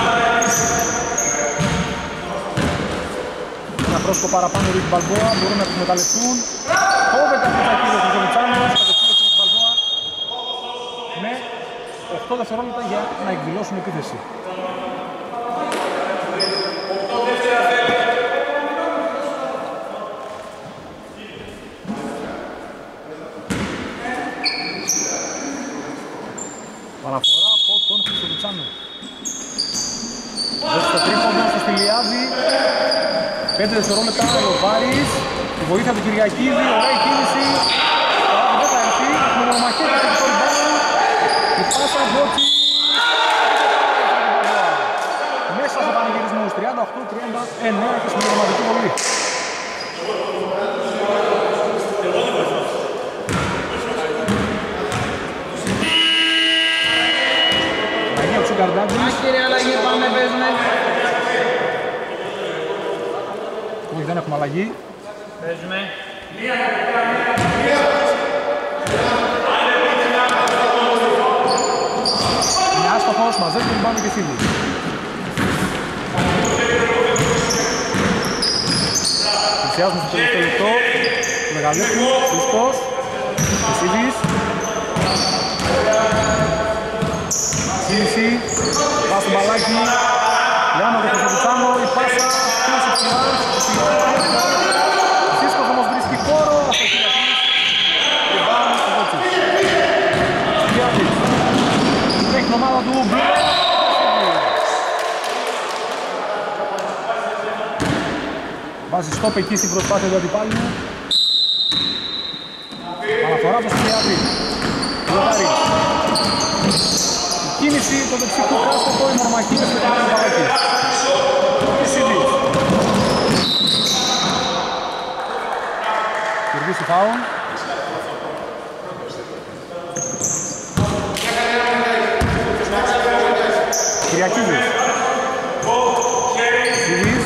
Ένα πρόσωπο παραπάνω για την Μπαλμπόα, μπορούν να εκμεταλλευτούν. Κόβεται από τα κύρια του Βιτσάνος, κατευθύνεται στην Μπαλμπόα. Με 8 δευτερόλεπτα για να εκδηλώσουν επίθεση. Παραφορά από τον Χρυστοβιτσάνο. Δώσει το τρίποντο στο Στυλιάδη. 5 δευτερόλεπτα ο Βάρης. Η βοήθεια του Κυριακίδη, ωραία η κίνηση. Δεν θα έρθει, με μονομαχία θα έχει το ριμπάουντ. Η πάσα Μπότσι. Μέσα στο πανηγυρισμό 38-39 και στην πραγματική βολή. Κύριε αλλαγή, πάμε, παίζουμε. Όχι, δεν έχουμε αλλαγή. Παίζουμε. Είναι άστοχος, μαζεύει τον πάνω και φύγει. Πλησιάζουμε στο τελευταίο λεπτό. Μεγαλέπου, Σίσκος, Κεσίδης. Κίνηση, πας στο μπαλάκι, Λιάνο και Χρυστοβιτσάνο, η πάσα, κίνηση ψηλάς, ο Σίσκος όμως βρίσκει χώρο, αυτό έχει να πεις, rebound στο Κότσις. Στυλιάδης, έχει την ομάδα του Μπλε, βάζει στόπ εκεί στην προσπάθεια του αντιπάλου. Αναφορά στο Στυλιάδη, Λοβάρης. Κίνηση το δεξικού κάστοχο, οι μονομαχίες με την Παλάκη. Κεσίδης. Κερδίσει φάουλ. Κυριακίδης. Κεσίδης.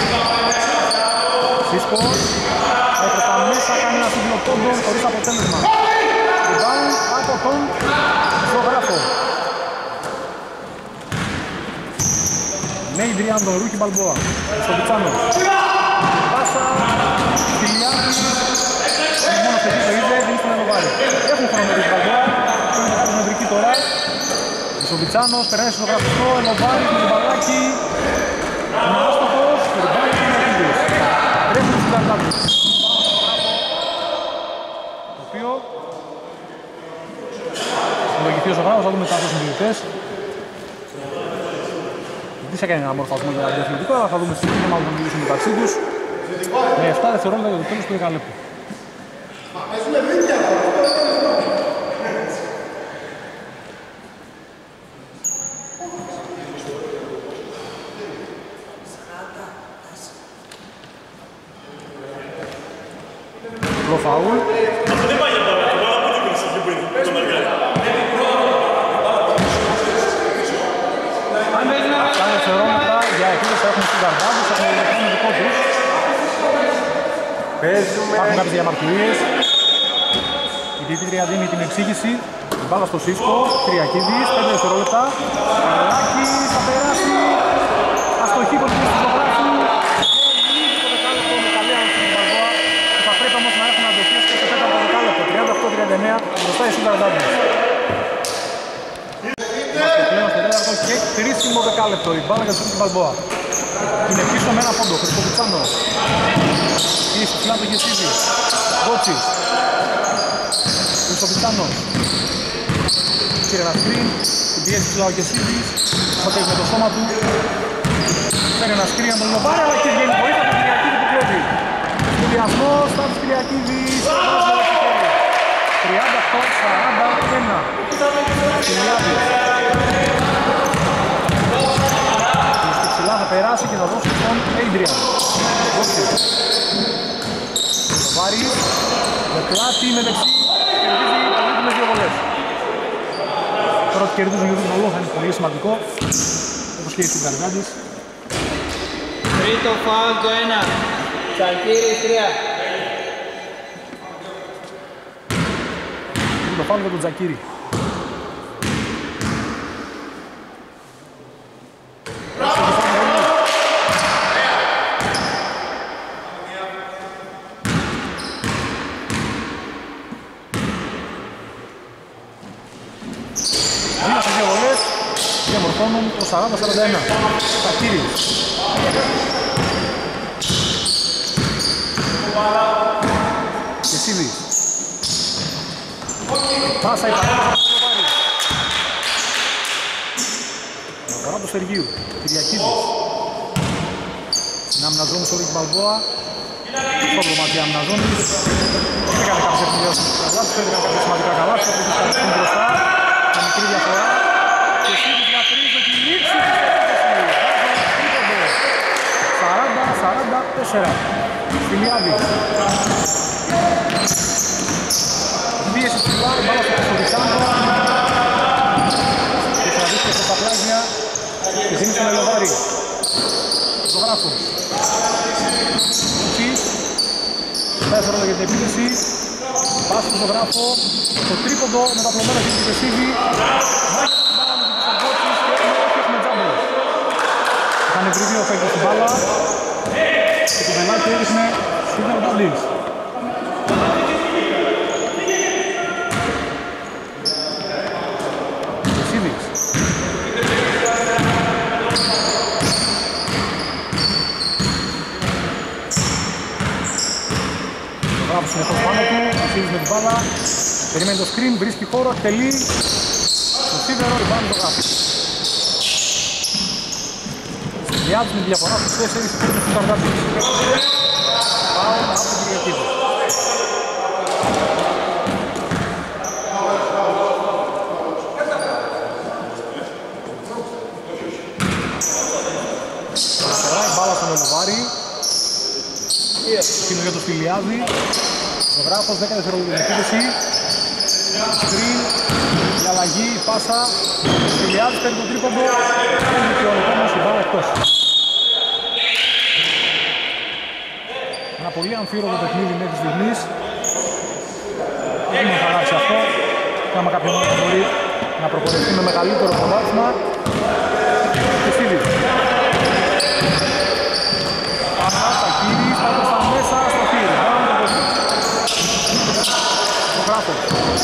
Σίσκος. Έπρεπε τα μέσα, κάνει ένα σύγκλο πόντων χωρίς αποτέλεσμα. Rebound από τον Ζωγράφο. Ναι, Ιντριάν, τον Ρούκι Μπαλμπόα. Στο Βιτσάνο. Πάσα. Στυλιάδης. Μόνο στο πίσω είδε, δίνει στον Ελοβάρη. Έχουν χρόνο με την Μπαλμπόα. Θέλει να κάνει νευρική τώρα. Στο Βιτσάνος, περνάει στο γραφικό. Ελοβάρη με την μπαλάκι. Είναι άστοχος. Και την μπάλα είναι Κυριακίδης. Τρέχουν στην Καρδάκη. Το οποίο συλλογηθεί ο Ζωγράφος, θα δούμε τα δύο συμπληκτές. Δεν σε έκανε ένα μορφασμό για αντιαθλητικό, αλλά θα δούμε στη στιγμή μάλλον να μιλήσουν μεταξύ τους. Με 7 δευτερόλεπτα για το τέλος του δεκαλέπτου. προσωπικό φαούλ. Αυτό δεν πάει για μπάλα, το μπάλα που δίπλα σε αυτή που είναι, το μαργάρι. Αυτά είναι δευτερόλεπτα για επίδοση που έχουν στην Καρδάδες, έχουν ηλεκτρόνο δικό τους. Υπάρχουν κάποιες διαμαρτυρίες. Η διαιτήτρια δίνει την εξήγηση. Η μπάλα στο Σίσκο, Κυριακίδης, 5 δευτερόλεπτα. Καρλάκης θα περάσει. Αστοχή προς την ζωγράφου. Και το δεκάλεπτο με καλή άνοιξη του Μπαρβόα. Θα πρέπει όμως να έχουν αντοχές και στο τέταρτο δεκάλεπτο. 38-39 μπροστά η Καρδάδες. Πλέον στο τέταρτο και κρίσιμο δεκάλεπτο. Η μπάλα για τον Μπαρβόα. Είναι πίσω με ένα πόντο. Χριστοβιτσάνος. Πίσω, Φλάντο Γεσίδη. Γότσις. Χριστοβιτσάνος. Πήρε ένα σκριν. Την πιέζει του Λαοκεσίδης. Φωτεύει με το σώμα του. Φέρει ένα σκριν από τον Λοβάρη, αλλά και βγαίνει βοήθεια από τον Κυριακίδη που κλέβει. Σχεδιασμός, στάτους Κυριακίδης. 38-41. Κυριακίδης. Στη ψηλά θα περάσει και θα δώσει τον Adrian. Λοβάρη. Με πλάτη, με δεξί. Κερδίζει πολύτιμες δύο βολές. Τώρα ότι κερδίζουν για τον βολό θα είναι πολύ σημαντικό. Όπως και στην Καρδάδης. Τρίτο φάουλ το 1. Τσακίρης 3. Τρίτο φάουλ για τον Τζακίρη. Διαμορφώνουν το 40-41. Τζακίρης. Κεσίδης. Πάσα η παρέμβαση του Λοβάρη. Αναφορά του Σεργίου. Κυριακίδης. Στην άμυνα ζώνη στο Ρίκη Μπαλβόα. Πρόβλημα και η άμυνα ζώνη. Δεν έκανε κάποιες επιβιώσεις του Καρδάτης, δεν έκανε κάποια σημαντικά καλάθια. Πρέπει να σταθούν μπροστά. Με μικρή διαφορά. Κεσίδης να τρίζει τη λήξη της επίθεσης. 40-44. Φιλιάδη. Πίεση ψηλά, μπάλα στο Χριστοβιτσάνο. Και θα δείξει και στα πλάγια. Και δίνει στον Ελοβάρη. Ζωγράφος. Εκεί. Δεύτερο για την επίθεση. Πάση του Ζωγράφο. Το τρίποντο με τα πλωμένα και την Κεσίδη. Μάγια την μπάλα με τους Αγκότσις και έχουμε τζάμπολες. Είχαν βρει δύο παίκτες στην μπάλα. Και το βελάκι έδειχνε στην Καρδάδης. Κεσίδης. Το γράφος συνεχώς πάνω του, Κεσίδης με την μπάλα. Περιμένει το screen, βρίσκει χώρο, εκτελεί. Το σίδερο, ριμπάνει το γράφος. Διάδεις με τη διαφορά στους 4 του Καρδάτης. Πάω από τον Κυριακίδη. Περάει μπάλα στον Ελοβάρη. Είναι για τον Φιλιάδη. Ζωγράφος 10 δευτερόλεπτα επίθεση. Σκριν, η αλλαγή, η πάσα. Φιλιάδης παίρνει τον τρίποντο. Είναι και ο Λεκόμος η μπάλα εκτός. Ένα πολύ αμφίροπο παιχνίδι μέχρι στιγμής. Δεν έχουμε χαλάσει αυτό. Και άμα κάποιον άλλο μπορεί να προχωρηθεί με μεγαλύτερο πρωτάθλημα. Κεσίδης. Πάσα, Τσακίρης, πάμε στα μέσα, στο χείρι. Πάμε το παιδί. Το γράφος.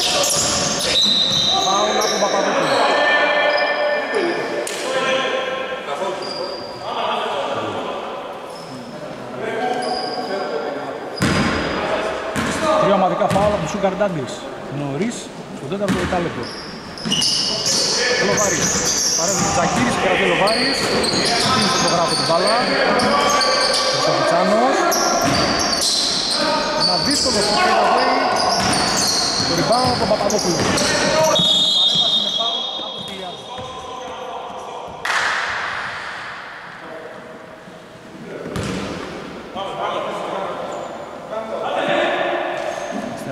Πάουλα από Παπαδόπουλο. Τρία ομαδικά φάουλα από τους Σουγκαρντάντης. Νωρίς στο τέταρτο δεκάλεπτο. Λοβάρης. Παρέμβει ο Τσακίρης, κρατεί ο Λοβάρης. Είναι στο φωτογράφο την μπάλα. Ο Σαφιτσάνος. Ένα δύσκολο στο φωτογράφο. Το rebound από τον Παπαδόπουλο. Παρέμβαση με φάουλ από τον Φιλιάδη.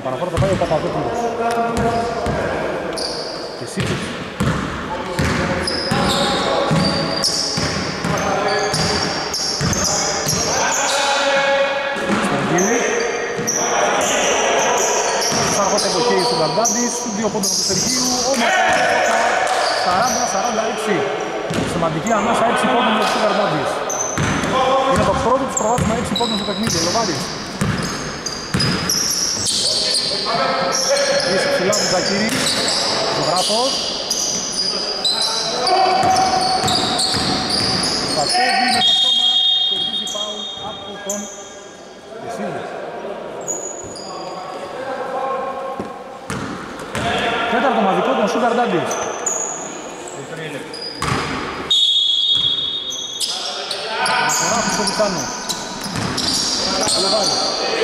Παναφόρα θα πάει ο Παπαδόπουλος. Και Σίτσος. Στεργίλη. Σαργότε το χέρι του Γαρδάντης, 2 πόντων του Στεργίου, όμως 40-46. Σημαντική ανάσα 6 πόντων του Γαρδάντης. Είναι το πρώτο τους προβάδισμα 6 πόντων στο παιχνίδι, Λοβάρης. Είσαι ψηλά του Ζακύρη, ζωγράφος. Πατέβει με το στόμα, κερδίζει φάουλ από τον Δεσίλη. Τέταρτο μαδικό των Σούγκαρ Ντάντις. Αναφορά του Σοβιτσάνου. Λεβάρη.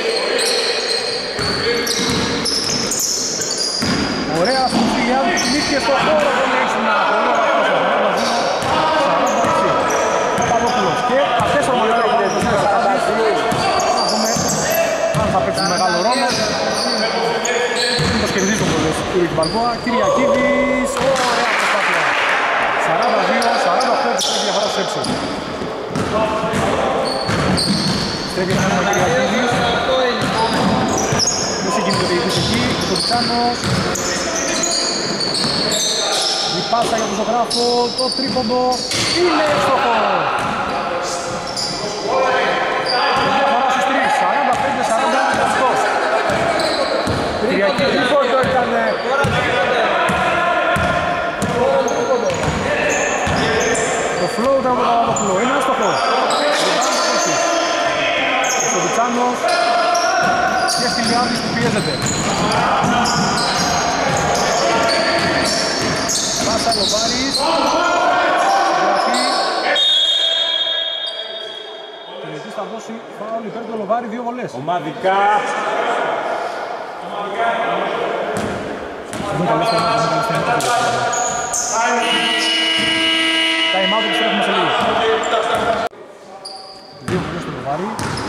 Ωραία στους Φιλιάδους, νίκη στο χώρο δεν έχει να πολύ ωραία πάσα. 46. Παπαδόπουλος και αυτές ο μεγάλο χώρο του Σούγκαρ Ντάντις. Να δούμε αν θα παίξει μεγάλο ρόλο. Κερδίζει τον πολλές του Ρίκη Μπαλμπόα, Κυριακίδης, ωραία προσπάθεια. 42-48 της τρέχει διαφορά στους 6. Στρέφει ένα νόημα Κυριακίδης. Δεν συγκινείται ο διηγητής εκεί, ο Τουρκάνος. Η πάσα για τον ζωγράφο, το τρίποντο είναι εύστοχο. Διαφορά στους 3, 45-48. Κυριακίδης. Το flow ήταν από το Παπαδόπουλο, είναι άστοχο. Ο Σοβιτσάνος και Στυλιάδης που πιέζεται. Πάσα Λοβάρης, γραφή. Ο Κυριακής θα δώσει φάουλ υπέρ του Λοβάρη, 2 βολές. Ομαδικά. Time out, επιστρέφουμε σε λίγο. 2 βολές στο Λοβάρη.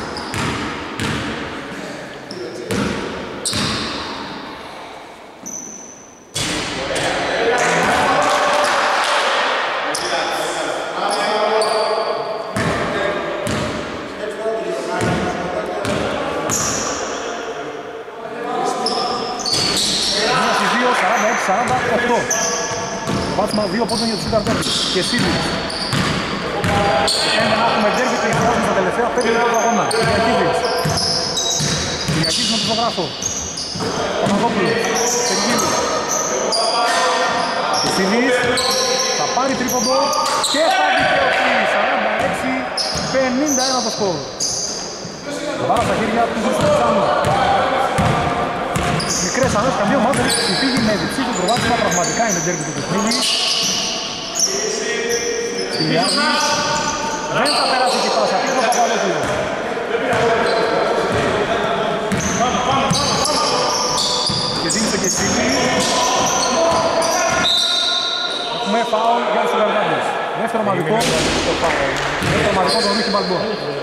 Βάτσμα 2 πόντων για τους Σούγκαρ Ντάντις και Σίλης. Φαίνεται να έχουμε ντέρμπι και εισβάζουμε στα τελευταία 5 λεπτά του αγώνα. Κυριακίδης. Κυριακίδης με τον ζωγράφο. Παπαδόπουλος. Σεργίλου. Σίλης. Θα πάρει τρίποντο και θα δικαιωθεί. 46-51 το σκορ. Βάρα στα χέρια του Σουβιτσάνου. Μικρές ανώσεις, καμία ομάδα φύγει με διψή του προβάδισμα, πραγματικά είναι ντέρμπι του παιχνίδι. Στυλιάδης. Δεν θα περάσει και πάσα, πίσω από Παπαδόπουλο. Και δίνεται και Σίλη. Έχουμε φάουλ για τους Σούγκαρ Ντάντις. Δεύτερο μαδικό. Δεύτερο μαδικό τον Ρίκη Μπαλμπόα.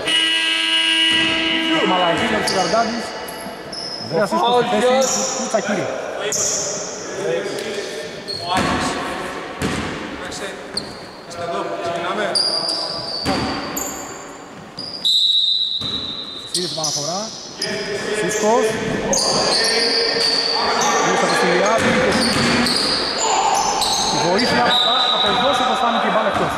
Μαλαγή για τους Σούγκαρ Ντάντις. Ανδρέας Ίσκος στη θέση του Τσακύρη. Σίλης την παναφορά. Ίσκος. Ίσκος από Στυλιάδη και η βοήθεια θα αποδώσει όπως φάνηκε και η μπάλα εκτός.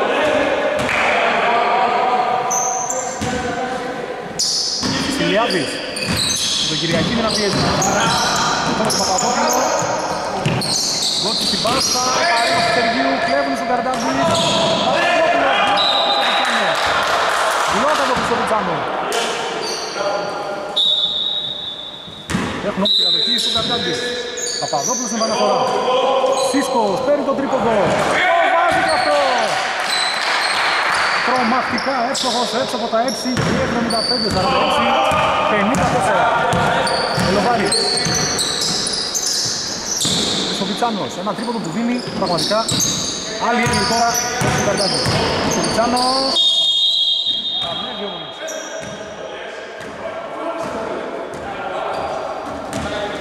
Στυλιάδης. Τον Κυριακίδη να πιέζει. Τώρα στο Παπαδόπουλο. Γκότσι στην πάστα. Παρέμβαση του Σεργίου. Κλέβουν στον Καρντάντζη. Παπαδόπουλος. Βλώτα το Χρυστοβιτσάνο. Έχουν όμως τη διαδοχή στον Καρντάντζη. Παπαδόπουλος στην επαναφορά. Σίσκος παίρνει τον τρίποντο. Το βάζει και αυτό. Τρομακτικά εύστοχος έξω από τα 6 και 75-46. 54. Ελοβάρη. Σοβιτσάνος. Ένα τρίποντο που δίνει πραγματικά άλλη έννοια τώρα στον Καρντάντζη. Σοβιτσάνος. Ανέβει όμως.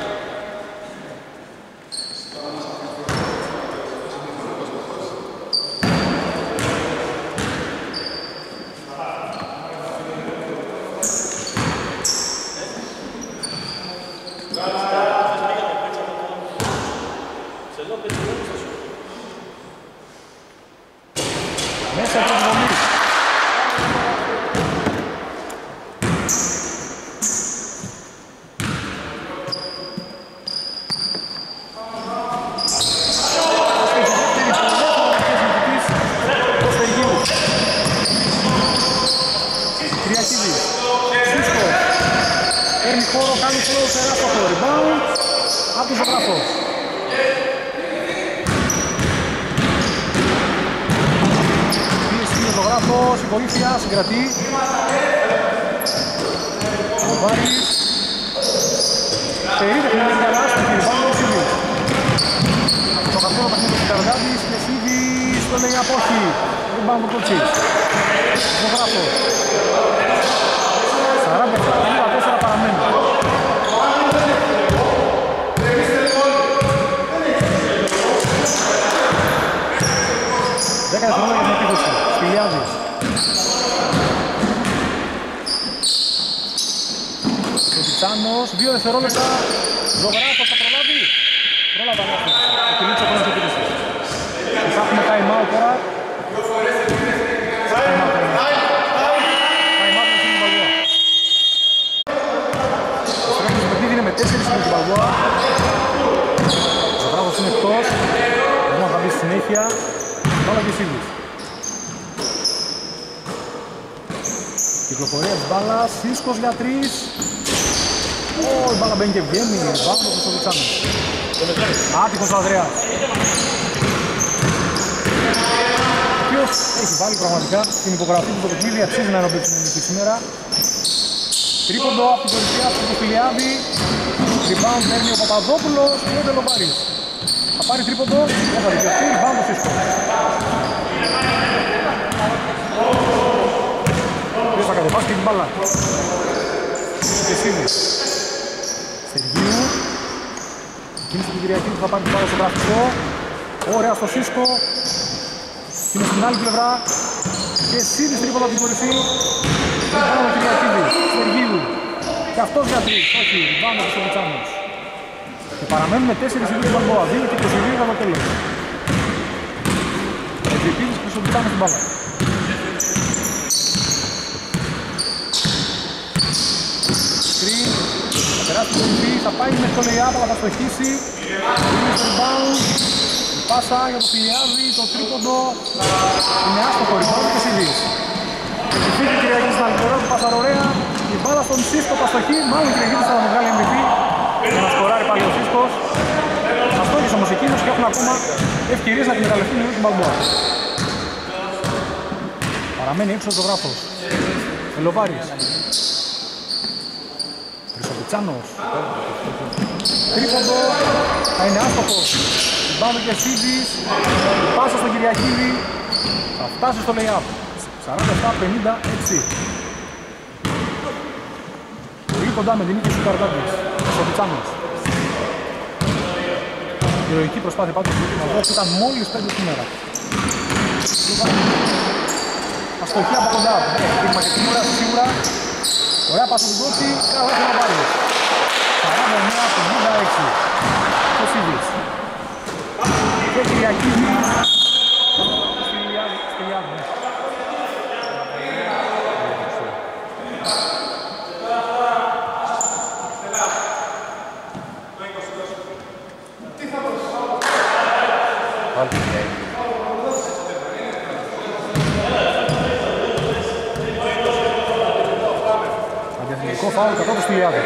αφήνει χώρο, κάνει flow σε ένα στο rebound από τον Ζωγράφο. Πίεση ο Ζωγράφος, η βοήθεια συγκρατεί. Ο Βάρης περίτεχνη με την αλάσταση, rebound ο Σίδης. Το καθόλου παιχνίδι του Καρδάτης και Σίδης το λέει απόχη. Rebound ο Κότσης. Ζωγράφος. 47-4 παραμένει. 10 δευτερόλεπτα για την επίθεση. Σπηλιάδης. Σωτιτσάνος, 2 δευτερόλεπτα. Ζωγράφος θα προλάβει. Πρόλαβα να έρθει. Ο Κιλίτσο πρώτος επίθεσης. Θα έχουμε time out τώρα. Είναι με 4 στην Παλβόα. Ο Μπράβος είναι εκτός. Μπορούμε να μπει στη συνέχεια. Μπάλα και Σίλης. Κυκλοφορία της μπάλας. Σίσκος για 3. Η μπάλα μπαίνει και βγαίνει. Μπάλα το Χρυστοβιτσάνο. Άτυχος ο Ανδρέας. Ο οποίος έχει βάλει πραγματικά την υπογραφή του το παιχνίδι. Αξίζει να ενωπήξει σήμερα. Τρίποντο από την κορυφαία του Φιλιάδη. Rebound παίρνει ο Παπαδόπουλος και ο Τελομπάρης. Θα πάρει τρίποντο, θα δικαιωθεί, rebound ο Σίσκος. Ποιος θα κατεβάσει και την μπάλα. Και Σίδης. Σεργίου. Κίνηση την Κυριακή που θα πάρει την μπάλα στο γραφικό. Ωραία στο Σίσκο. Είναι στην άλλη πλευρά. Και Σίδης τρίποντο από την κορυφή. Rebound ο Κυριακίδης. Σεργίου. Και αυτός για 3, όχι, rebound ο Χρυστοβιτσάνος. Και παραμένουμε 4 ειδικούς του Μπαλμπόα, 2 και 22 για το τέλος. Επιπίδης Χρυστοβιτσάνος στην μπάλα. Screen, θα περάσει την κορυφή, θα πάει με το lay-up, αλλά θα στοχίσει. Είναι στο rebound, η πάσα για το Φιλιάδη, το τρίποντο. Είναι άστοχο rebound και Σίδης. Επιφύγει η Κυριακή στην άλλη πλευρά του πάσαρ ωραία. Η μπάλα στον Σίσκο παστοχή, μάλλον η Κυριακή θα βγάλει MVP για να σκοράρει πάλι ο Σίσκος. Αστόχησε όμως εκείνος και έχουν ακόμα ευκαιρίες να εκμεταλλευτούν λίγο την Μπαλμπόα. Παραμένει έξω ο Ζωγράφος. Ελοβάρης. Χρυσοβιτσάνος. Τρίποντο, θα είναι άστοχος. Η μπάλα και Σίδης. Πάσα στον Κυριακίδη. Θα φτάσει στο lay-up. 47-56. Πολύ κοντά με την νίκη του Καρδάτης. Σοβιτσάνος. Η ηρωική προσπάθεια πάντως του Μαυρός ήταν μόλις 5 σήμερα. Αστοχή από κοντά. Δείγμα και την ώρα σίγουρα. Ωραία πάσα του Γκότσι. Καλά θα να πάρει. 49-56. Το Σίδης. Και Κυριακίδης. Στυλιάδη. Αντιαθλητικό φάουλ κατά του Στυλιάδης.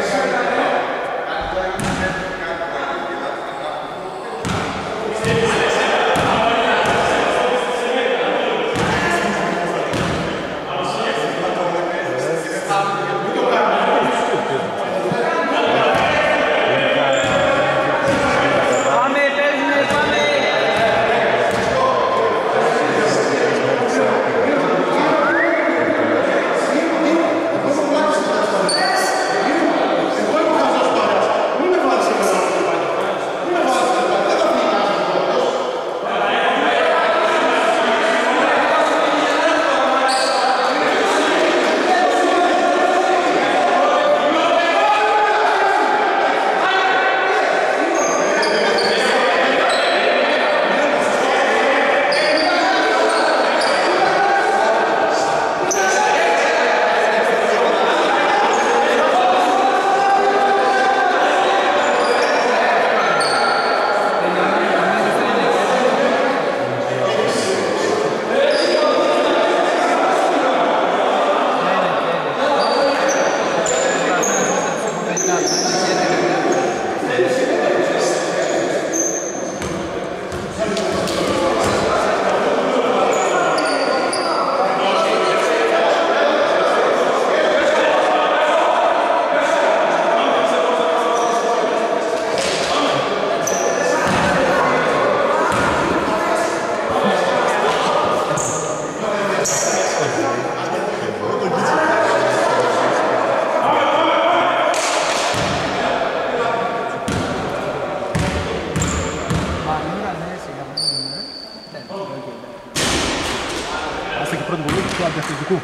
Άστε και πρώτη βολή του αντιαθλητικού.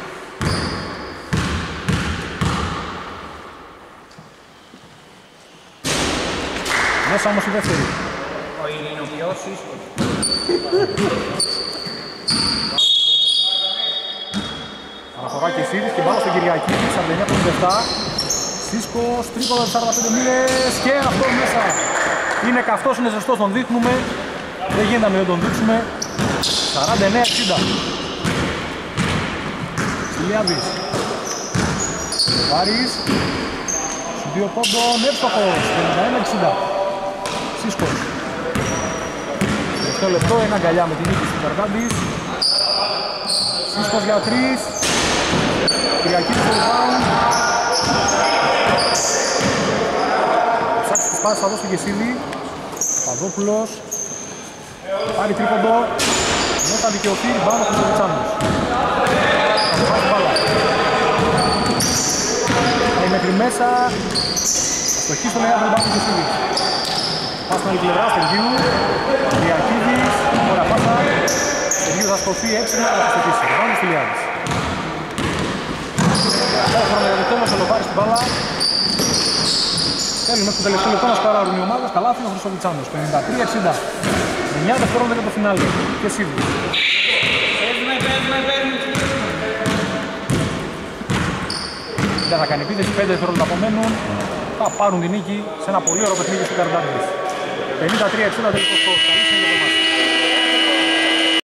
Μέσα όμως η δεύτερη. Ο Ειρηνοποιός Σίσκος. Αναφορά και Σίδης και μπάλα στον Κυριακίδη, 49-57. Σίσκος, τρίποδα 45 μοίρες και αυτό μέσα. Είναι καυτός, είναι ζεστός, τον δείχνουμε. Δεν γίνεται να μην τον δείξουμε. 49-60. Στυλιάδης. Βάρης. Στους 2 πόντων, εύστοχος. 51-60. Σίσκος. Τελευταίο λεπτό, ένα αγκαλιά με την νίκη στην Καρδάντης. Σίσκος για 3. Κυριακίδης στο rebound. Ψάξει τις πάσες, θα δώσει στο Γεσίδη. Παδόπουλος. Πάρει τρίποντο. Ενώ θα δικαιωθεί, πάνω από τον Βιτσάνος. Θα το πάρει μπάλα. Είναι μέχρι μέσα. Αστοχή στον Νέα Βρυμπάνο του Γεσίδη. Πας στην άλλη πλευρά, Στεργίου. Κυριακίδης. Ωραία πάσα. Στεργίου θα σκοθεί έξυπνα, θα στοχίσει. Πάνω στη Λιάδης. Χρονολογικό μας το πάρει στην μπάλα. Θέλει μέχρι το τελευταίο λεπτό να σκαράρουν οι ομάδες. Καλάθι ο Χρυσοβιτσάνος. 53-60. 9 δευτερόλεπτα για το φινάλε. Και Σίδη. Παίζουμε. Δεν θα κάνει επίθεση. 5 δευτερόλεπτα απομένουν. Θα πάρουν την νίκη σε ένα πολύ ωραίο παιχνίδι στην Καρδάντης. 53-60 τελικό σκορ. Καλή συνέχεια.